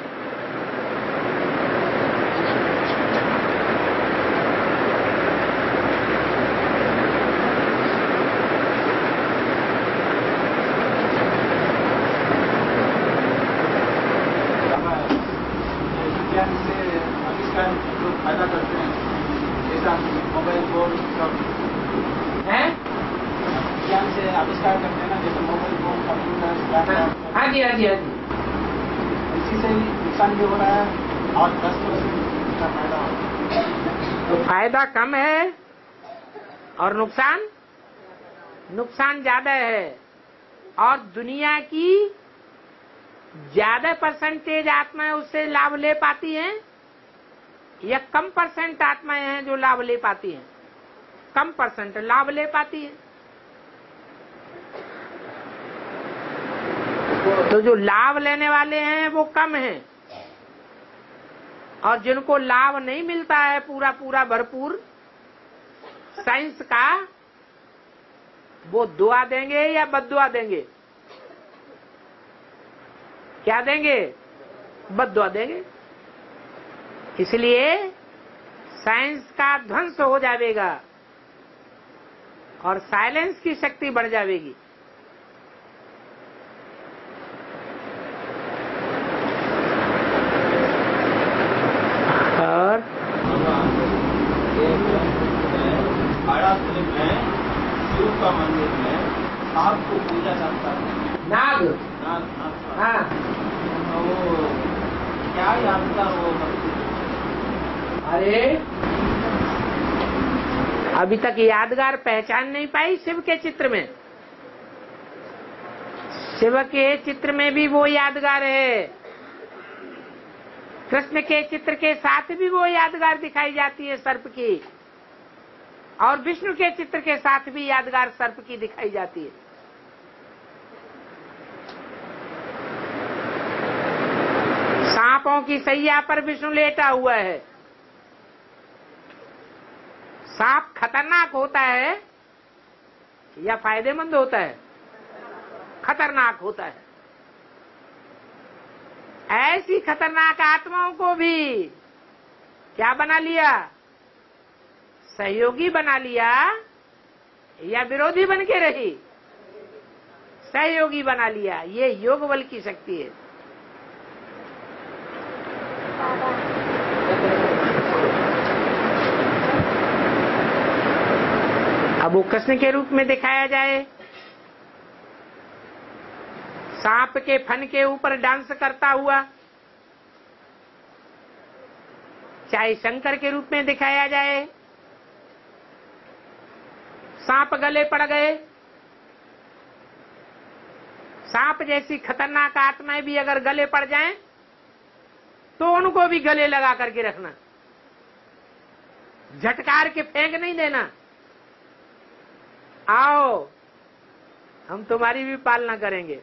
विज्ञान से आविष्कार जो फायदा करते हैं, जैसा मोबाइल फोन सब है, विज्ञान से आविष्कार करते हैं ना, जैसे मोबाइल फोन, कंप्यूटर, लैपटॉप। हाँ जी हाँ जी हाँ जी। इसी से ही नुकसान भी हो रहा है और दस परसेंट का फायदा हो रहा है। तो फायदा कम है और नुकसान नुकसान ज्यादा है। और दुनिया की ज्यादा परसेंटेज आत्माएं उससे लाभ ले पाती हैं या कम परसेंट आत्माएं हैं जो लाभ ले पाती हैं? कम परसेंट लाभ ले पाती हैं। तो जो लाभ लेने वाले हैं वो कम हैं, और जिनको लाभ नहीं मिलता है पूरा पूरा भरपूर साइंस का, वो दुआ देंगे या बद्दुआ देंगे? क्या देंगे? बद्दुआ देंगे। इसलिए साइंस का ध्वंस हो जाएगा और साइलेंस की शक्ति बढ़ जाएगी। और शिव का मंदिर में सांप को पूजा जाता है। नाग, नाग, नाग, हाँ वो क्या यादगार वो अरे अभी तक यादगार पहचान नहीं पाई शिव के चित्र में। शिव के चित्र में भी वो यादगार है, कृष्ण के चित्र के साथ भी वो यादगार दिखाई जाती है सर्प की, और विष्णु के चित्र के साथ भी यादगार सर्प की दिखाई जाती है। सांपों की सैया पर विष्णु लेटा हुआ है। सांप खतरनाक होता है या फायदेमंद होता है? खतरनाक होता है। ऐसी खतरनाक आत्माओं को भी क्या बना लिया? सहयोगी बना लिया या विरोधी बन के रही? सहयोगी बना लिया। ये योग बल की शक्ति है। अब वो कृष्ण के रूप में दिखाया जाए, सांप के फन के ऊपर डांस करता हुआ, चाहे शंकर के रूप में दिखाया जाए, सांप गले पड़ गए। सांप जैसी खतरनाक आत्माएं भी अगर गले पड़ जाएं, तो उनको भी गले लगा करके रखना, झटकार के फेंक नहीं देना। आओ हम तुम्हारी भी पालना करेंगे।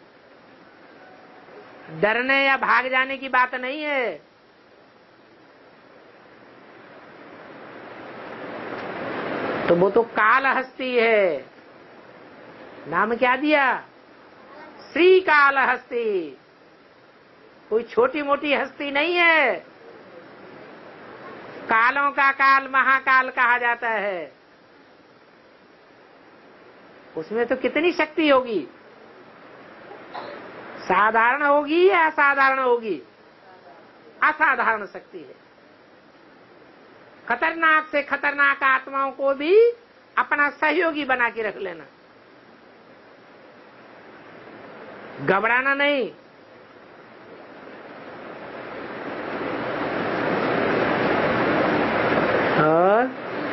डरने या भाग जाने की बात नहीं है। तो वो तो काल हस्ती है। नाम क्या दिया? श्री काल हस्ती। कोई छोटी मोटी हस्ती नहीं है। कालों का काल महाकाल कहा जाता है। उसमें तो कितनी शक्ति होगी? साधारण होगी या असाधारण होगी? असाधारण शक्ति है। खतरनाक से खतरनाक आत्माओं को भी अपना सहयोगी बना के रख लेना, घबराना नहीं। और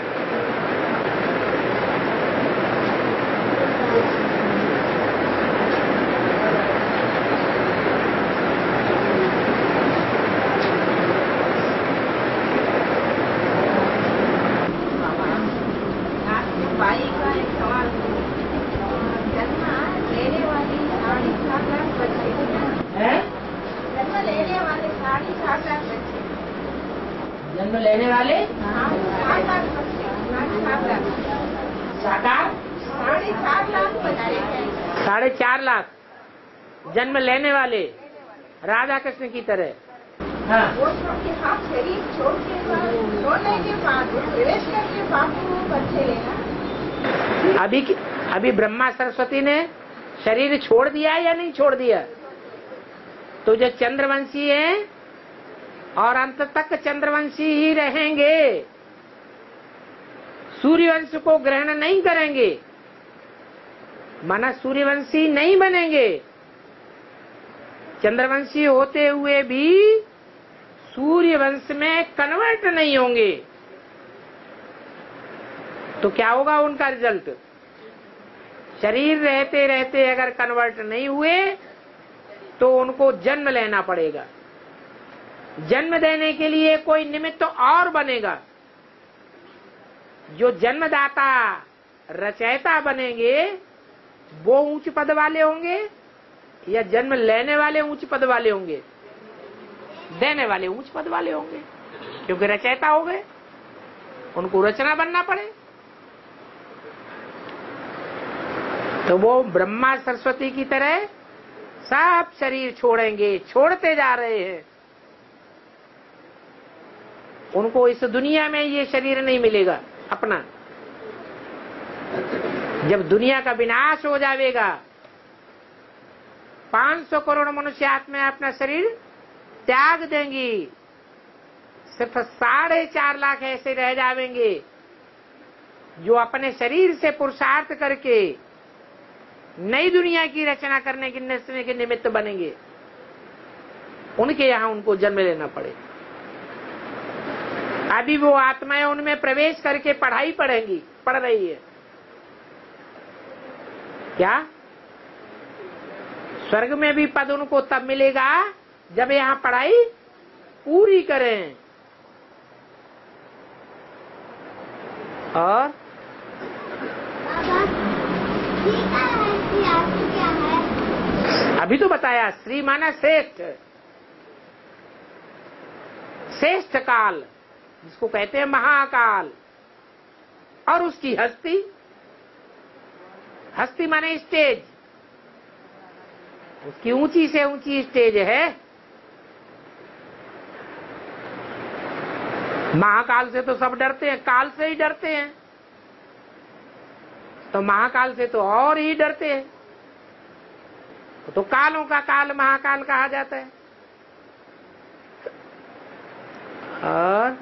जन्म लेने वाले साकार साढ़े चार लाख जन्म लेने वाले राधा कृष्ण की तरह। हाँ। शरीर छोड़ने के बाद प्रवेश करके बापू बच्चे लेना। अभी अभी ब्रह्मा सरस्वती ने शरीर छोड़ दिया या नहीं छोड़ दिया? तो जो चंद्रवंशी हैं और अंत तक चंद्रवंशी ही रहेंगे, सूर्यवंश को ग्रहण नहीं करेंगे, माना सूर्यवंशी नहीं बनेंगे। चंद्रवंशी होते हुए भी सूर्यवंश में कन्वर्ट नहीं होंगे। तो क्या होगा उनका रिजल्ट? शरीर रहते रहते अगर कन्वर्ट नहीं हुए तो उनको जन्म लेना पड़ेगा। जन्म देने के लिए कोई निमित्त तो और बनेगा। जो जन्मदाता रचयिता बनेंगे वो ऊंच पद वाले होंगे या जन्म लेने वाले ऊंच पद वाले होंगे? देने वाले ऊंच पद वाले होंगे, क्योंकि रचयिता हो गए, उनको रचना बनना पड़े। तो वो ब्रह्मा सरस्वती की तरह सब शरीर छोड़ेंगे, छोड़ते जा रहे हैं। उनको इस दुनिया में ये शरीर नहीं मिलेगा अपना। जब दुनिया का विनाश हो जाएगा, पांच सौ करोड़ मनुष्य आत्मा अपना शरीर त्याग देंगी, सिर्फ साढ़े चार लाख ऐसे रह जाएंगे जो अपने शरीर से पुरुषार्थ करके नई दुनिया की रचना करने के के निमित्त बनेंगे। उनके यहाँ उनको जन्म लेना पड़े। अभी वो आत्माएं उनमें प्रवेश करके पढ़ाई पढ़ेंगी, पढ़ रही है। क्या स्वर्ग में भी पद उनको तब मिलेगा जब यहाँ पढ़ाई पूरी करें। और अभी तो बताया, श्री माना श्रेष्ठ, श्रेष्ठ काल जिसको कहते हैं महाकाल, और उसकी हस्ती, हस्ती माने स्टेज, उसकी ऊंची से ऊंची स्टेज है। महाकाल से तो सब डरते हैं, काल से ही डरते हैं, तो महाकाल से तो और ही डरते हैं। तो कालों का काल महाकाल कहा जाता है। और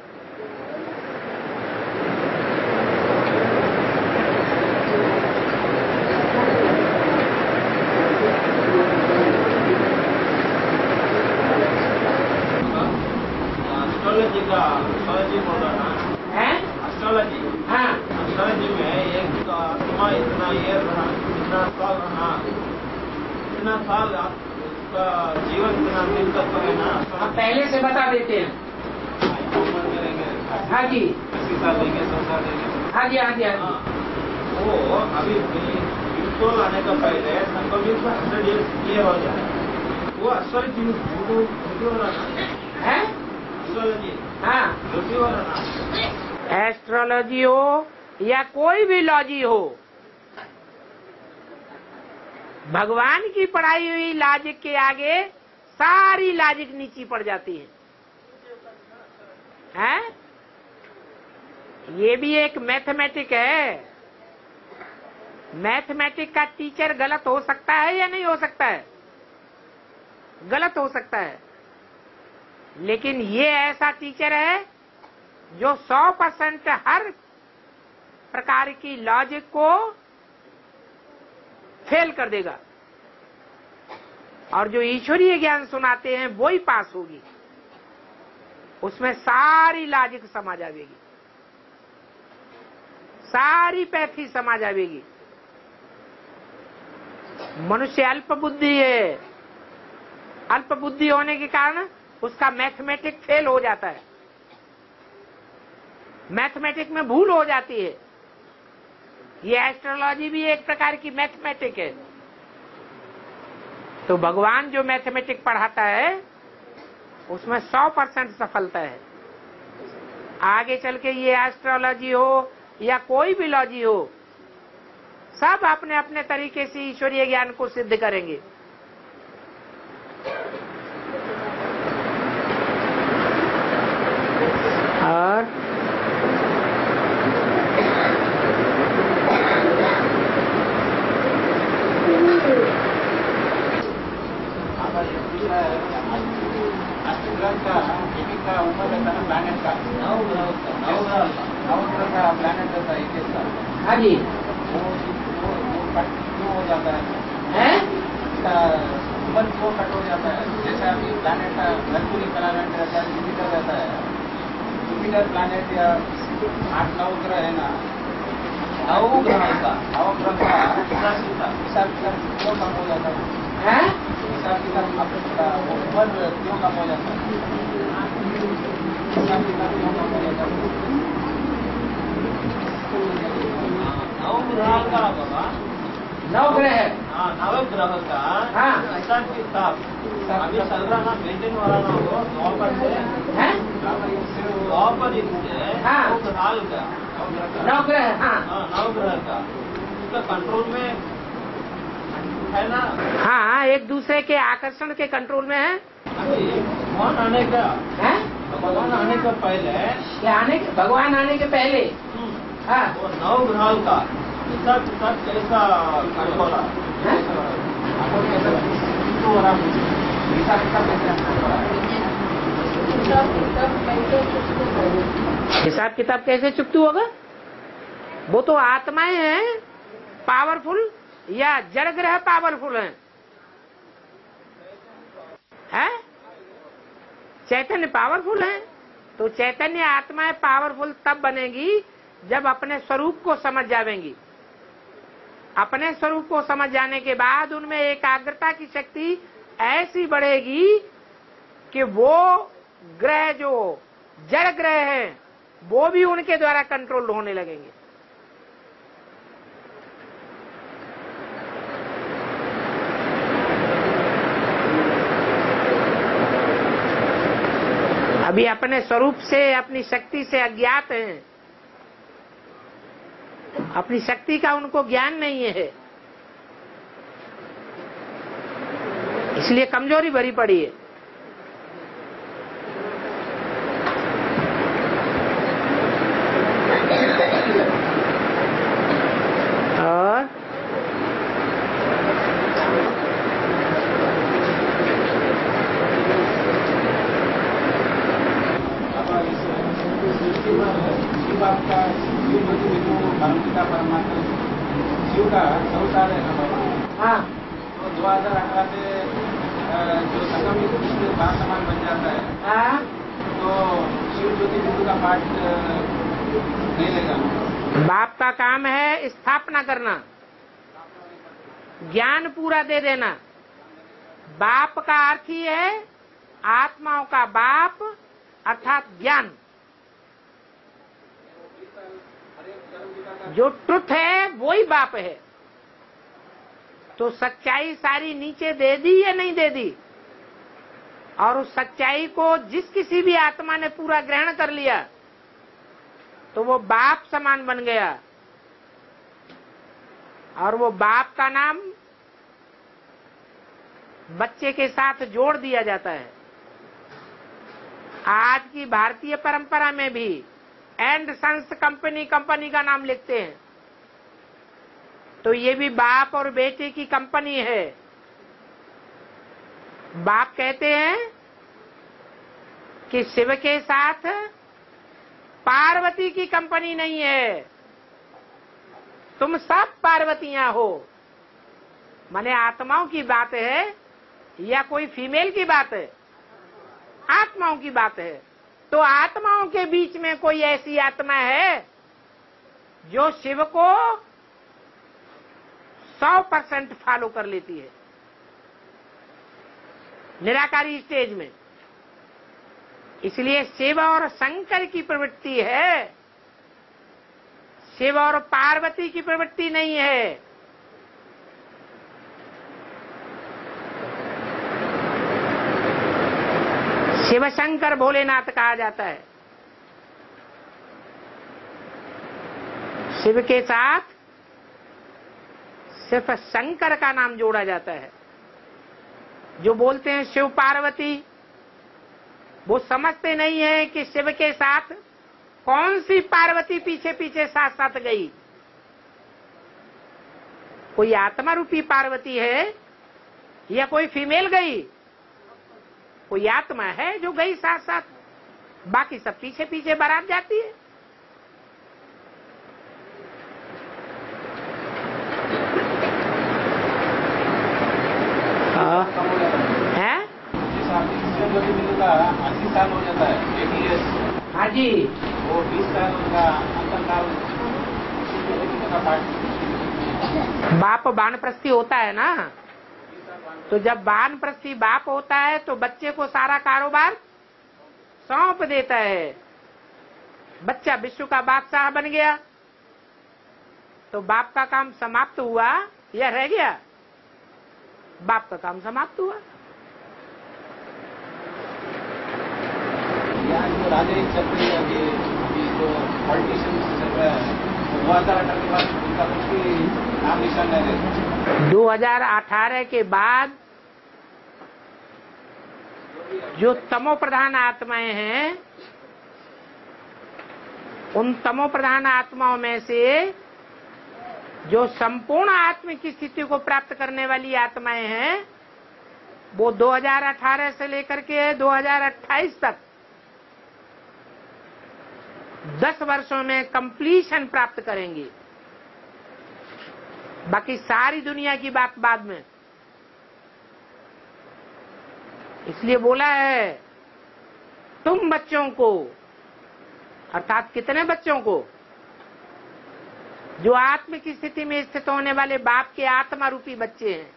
एस्ट्रोलॉजी का एस्ट्रोलॉजी बोल रहा है एस्ट्रोलॉजी। हाँ, एस्ट्रोलॉजी में एक आत्मा इतना ईयर रहा, इतना साल रहा, इतना साल उसका जीवन इतना दिन तक है ना। हम पहले से बता देते हैं। हाँ जी, अस्सी साल लेंगे, सौ साल लेंगे। हाँ जी, हाँ जी, हाँ जी। वो अभी बिल्कुल आने का पहले संभव हंड्रेड ईयर्स ये हो जाए, वो एस्ट्रोलॉजी हो रहा है। एस्ट्रोलॉजी हाँ, हो रहा। एस्ट्रोलॉजी हो या कोई भी लॉजी हो, भगवान की पढ़ाई हुई लॉजिक के आगे सारी लॉजिक नीची पड़ जाती है। हैं? ये भी एक मैथमेटिक है। मैथमेटिक का टीचर गलत हो सकता है या नहीं हो सकता है? गलत हो सकता है, लेकिन ये ऐसा टीचर है जो सौ परसेंट हर प्रकार की लॉजिक को फेल कर देगा, और जो ईश्वरीय ज्ञान सुनाते हैं वो ही पास होगी। उसमें सारी लॉजिक समा जाएगी, सारी पैथी समा जाएगी। मनुष्य अल्प बुद्धि है, अल्प बुद्धि होने के कारण उसका मैथमेटिक फेल हो जाता है, मैथमेटिक में भूल हो जाती है। ये एस्ट्रोलॉजी भी एक प्रकार की मैथमेटिक है। तो भगवान जो मैथमेटिक पढ़ाता है उसमें सौ परसेंट सफलता है। आगे चल के ये एस्ट्रोलॉजी हो या कोई भी लॉजी हो, सब अपने अपने तरीके से ईश्वरीय ज्ञान को सिद्ध करेंगे। और ग्रह का एक एक का ऊपर रहता है प्लैनेट का, नौ ग्रह नौ ग्रह नौ ग्रह का प्लैनेट रहता है एक एक का। हाँ जी, वो वो वो कट क्यों हो जाता है? हैं? इसका ऊपर क्यों कट हो जाता है? जैसे अभी प्लैनेट का मर्क्यूरी प्लैनेट रहता है, जुपिटर रहता है, जुपिटर प्लैनेट या आठ नौ ग्रह है ना, नौ ग्रह का नौ ग्रह का हिसाब किताब क्यों कम हो जाता है? हैं? हिसाब किताब आपका ऊपर क्यों कम हो जाता है? हिसाब किताब क्यों कम हो जाता है? नौ ग्रह का बाबा, नौ ग्रह है। हाँ, नव ग्रह का हाँ। हिसाब किताब अभी चल रहा ना, मेंटेन हो रहा ना, वो द्वापर से हैं? द्वापर से हाँ। नौ ग्रह का नौ ग्रह, हाँ हाँ, नव ग्रह का उसका कंट्रोल में है ना। हाँ, एक दूसरे के आकर्षण के कंट्रोल में है। अभी भगवान आने का हैं? भगवान आने का पहले क्या आने के, भगवान आने के पहले? हाँ, वो नौ ग्रह का हिसाब किताब कैसा कंट्रोल हैं? हो रहा है? हिसाब किताब कैसे हो रहा है? हिसाब किताब कैसे चुकतू होगा? वो तो आत्माएं हैं पावरफुल, या जड़ ग्रह पावरफुल हैं? हैं? चैतन्य पावरफुल है, तो चैतन्य आत्माएं पावरफुल तब बनेगी जब अपने स्वरूप को समझ जावेंगी। अपने स्वरूप को समझ जाने के बाद उनमें एकाग्रता की शक्ति ऐसी बढ़ेगी कि वो ग्रह जो जड़ ग्रह हैं वो भी उनके द्वारा कंट्रोल होने लगेंगे। अभी अपने स्वरूप से, अपनी शक्ति से अज्ञात हैं, अपनी शक्ति का उनको ज्ञान नहीं है, इसलिए कमजोरी भरी पड़ी है। और आपका शिव ज्योति विष्णु परमपिता परमात्मा शिव का अवतार है ना बाबा। हाँ, तो दो हजार अठारह से जो संगम युग विष्णु का समान बन जाता है। हाँ, तो शिव ज्योति विष्णु का पाठ नहीं लेगा। बाप का काम है स्थापना करना, ज्ञान पूरा दे देना। बाप का अर्थ ही है आत्माओं का बाप अर्थात ज्ञान। जो ट्रुथ है वो ही बाप है। तो सच्चाई सारी नीचे दे दी या नहीं दे दी, और उस सच्चाई को जिस किसी भी आत्मा ने पूरा ग्रहण कर लिया तो वो बाप समान बन गया, और वो बाप का नाम बच्चे के साथ जोड़ दिया जाता है। आज की भारतीय परंपरा में भी एंड सन्स कंपनी कंपनी का नाम लिखते हैं, तो ये भी बाप और बेटे की कंपनी है। बाप कहते हैं कि शिव के साथ पार्वती की कंपनी नहीं है, तुम सब पार्वतियां हो। माने आत्माओं की बात है या कोई फीमेल की बात है? आत्माओं की बात है। तो आत्माओं के बीच में कोई ऐसी आत्मा है जो शिव को सौ परसेंट फॉलो कर लेती है निराकारी स्टेज में। इसलिए शिव और शंकर की प्रवृत्ति है, शिव और पार्वती की प्रवृत्ति नहीं है। शिव शंकर भोलेनाथ कहा जाता है। शिव के साथ सिर्फ शंकर का नाम जोड़ा जाता है। जो बोलते हैं शिव पार्वती, वो समझते नहीं है कि शिव के साथ कौन सी पार्वती पीछे पीछे साथ साथ गई। कोई आत्मा रूपी पार्वती है या कोई फीमेल गई? कोई आत्मा है जो गई साथ साथ, बाकी सब पीछे पीछे बारात जाती है। है अस्सी साल हो जाता है, एटी ईयर्स। हाँ जी, वो बीस साल उनका अंतरकाल का पाठ। बाप वानप्रस्थी होता है ना, तो जब वानप्रस्थी बाप होता है तो बच्चे को सारा कारोबार सौंप देता है। बच्चा विश्व का बादशाह बन गया, तो बाप का काम समाप्त हुआ या रह गया? बाप का काम समाप्त हुआ। जो राजनीति चल रही है अभी, अभी जो पॉलिटिशियंस चल रहा है, दो हजार अठारह के बाद उनका कुछ भी नाम निशान नहीं है। दो हजार अठारह के बाद जो तमो प्रधान आत्माएं हैं, उन तमो प्रधान आत्माओं में से जो संपूर्ण आत्म की स्थिति को प्राप्त करने वाली आत्माएं हैं, वो दो हजार अठारह से लेकर के दो हजार अट्ठाईस तक दस वर्षों में कंप्लीशन प्राप्त करेंगी। बाकी सारी दुनिया की बात बाद में। इसलिए बोला है तुम बच्चों को, अर्थात कितने बच्चों को? जो आत्म की स्थिति में स्थित होने वाले बाप के आत्मा रूपी बच्चे हैं,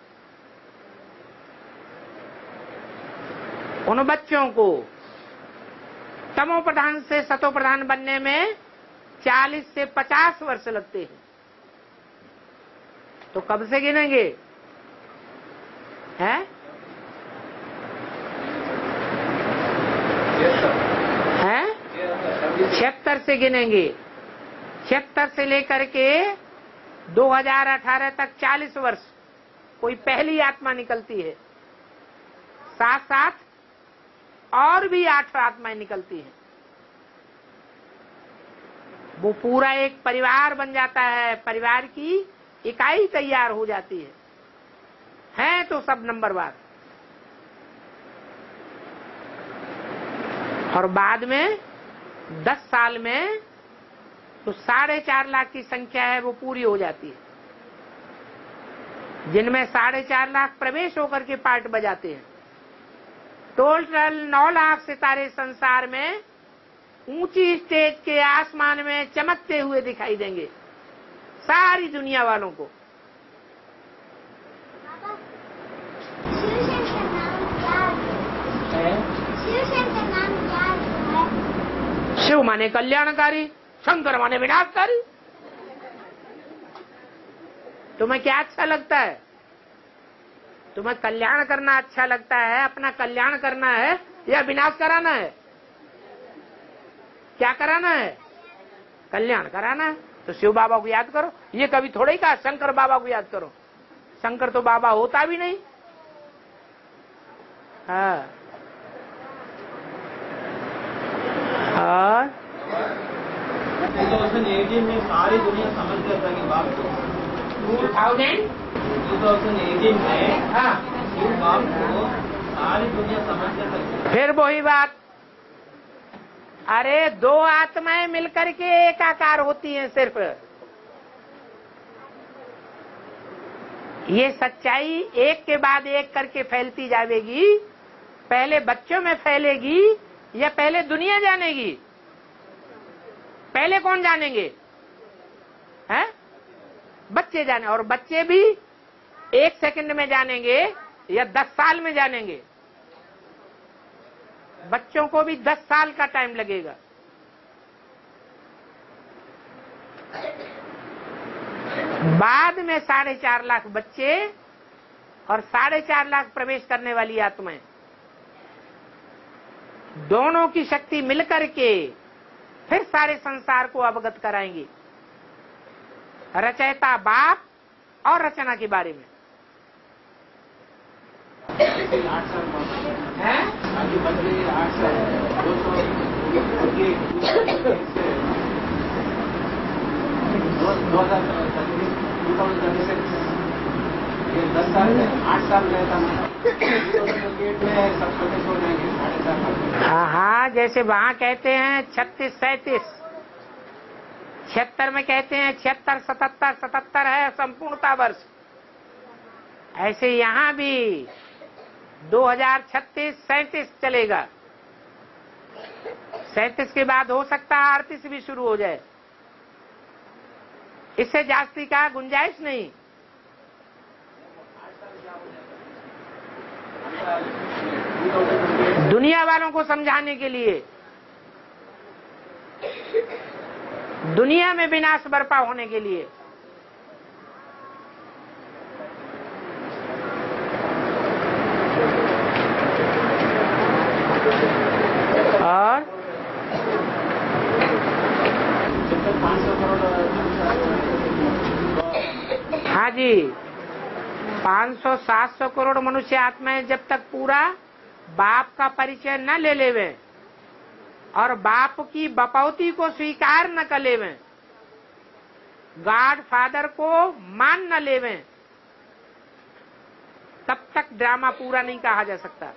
उन बच्चों को तमो प्रधान से सतो प्रधान बनने में चालीस से पचास वर्ष लगते हैं। तो कब से गिनेंगे? हैं? हैं? छिहत्तर से गिनेंगे। छिहत्तर से लेकर के दो हज़ार अठारह तक चालीस वर्ष कोई पहली आत्मा निकलती है, साथ साथ और भी आठ आत्माएं निकलती हैं। वो पूरा एक परिवार बन जाता है, परिवार की इकाई तैयार हो जाती है। हैं तो सब नंबरवार। और बाद में दस साल में तो साढ़े चार लाख की संख्या है वो पूरी हो जाती है, जिनमें साढ़े चार लाख प्रवेश होकर के पार्ट बजाते हैं। टोटल नौ लाख सितारे संसार में ऊंची स्टेज के आसमान में चमकते हुए दिखाई देंगे सारी दुनिया वालों को। शिव माने कल्याणकारी, शंकर माने विनाशकारी। तुम्हें क्या अच्छा लगता है? तुम्हें कल्याण करना अच्छा लगता है, अपना कल्याण करना है या विनाश कराना है? क्या कराना है? कल्याण कराना है। तो शिव बाबा को याद करो। ये कभी थोड़ा ही कहा शंकर बाबा को याद करो। शंकर तो बाबा होता भी नहीं। हाँ। और टू थाउजेंड एटीन में सारी दुनिया समझ गया था कि बाप को two thousand two thousand eighteen में हाँ बाप को सारी दुनिया समझ गया था। फिर वही बात, अरे दो आत्माएं मिलकर के एकाकार होती हैं सिर्फ। ये सच्चाई एक के बाद एक करके फैलती जाएगी। पहले बच्चों में फैलेगी या पहले दुनिया जानेगी? पहले कौन जानेंगे? हैं? बच्चे जाने। और बच्चे भी एक सेकंड में जानेंगे या दस साल में जानेंगे? बच्चों को भी दस साल का टाइम लगेगा। बाद में साढ़े चार लाख बच्चे और साढ़े चार लाख प्रवेश करने वाली आत्माएं, दोनों की शक्ति मिलकर के फिर सारे संसार को अवगत कराएंगी रचयिता बाप और रचना के बारे में। आठ साल हैं? आगे बदले आठ साल दो सौ दो हजार टू थाउजेंड ट्वेंटी सिक्स ये दस साल में आठ साल रहता मैं में सब छोटे छोड़ जाएंगे साढ़े चार साल। हाँ हाँ, जैसे वहां कहते हैं छत्तीस सैतीस, छिहत्तर में कहते हैं छिहत्तर सतहत्तर, सतहत्तर है संपूर्णता वर्ष। ऐसे यहाँ भी दो हजार छत्तीस सैंतीस चलेगा। सैंतीस के बाद हो सकता है अड़तीस भी शुरू हो जाए। इससे जास्ती का गुंजाइश नहीं। दुनिया वालों को समझाने के लिए, दुनिया में विनाश बर्पा होने के लिए। और हाँ जी, पाँच सौ सात सौ करोड़ मनुष्य आत्माएं जब तक पूरा बाप का परिचय न ले लेवे और बाप की बपौती को स्वीकार न कर लेवे, गॉड फादर को मान न लेवे, तब तक ड्रामा पूरा नहीं कहा जा सकता।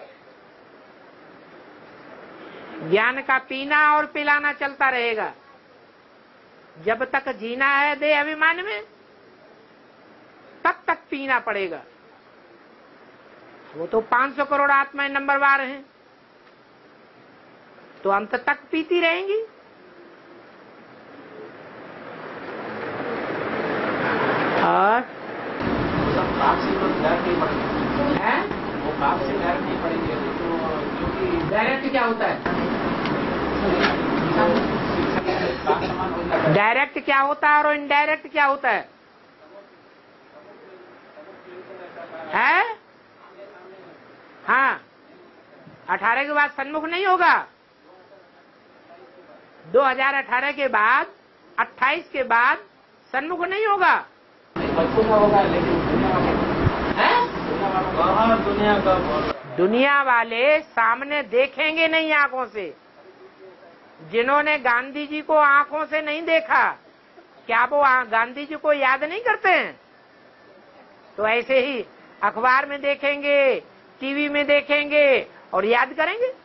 ज्ञान का पीना और पिलाना चलता रहेगा। जब तक जीना है देह अभिमान में, तब तक पीना पड़ेगा। वो तो पाँच सौ करोड़ आत्माएं नंबरवार हैं। तो अंत तक पीती रहेंगी। और सब काफ से तो डायरेक्ट नहीं पड़ेंगे, है वो काफ से डायरेक्ट नहीं पड़ेंगे, तो जो कि डायरेक्ट क्या होता है? काफ समान हो जाता है। डायरेक्ट क्या होता है और इनडायरेक्ट क्या होता है? है हाँ, अठारह के बाद सन्मुख नहीं होगा। दो हज़ार अठारह के बाद अट्ठाईस के बाद सन्मुख नहीं होगा। बच्चों का होगा, लेकिन दुनिया वाले है? कहाँ दुनिया का दुनिया वाले सामने देखेंगे नहीं आंखों से। जिन्होंने गांधी जी को आंखों से नहीं देखा, क्या वो गांधी जी को याद नहीं करते हैं? तो ऐसे ही अखबार में देखेंगे, टीवी में देखेंगे और याद करेंगे।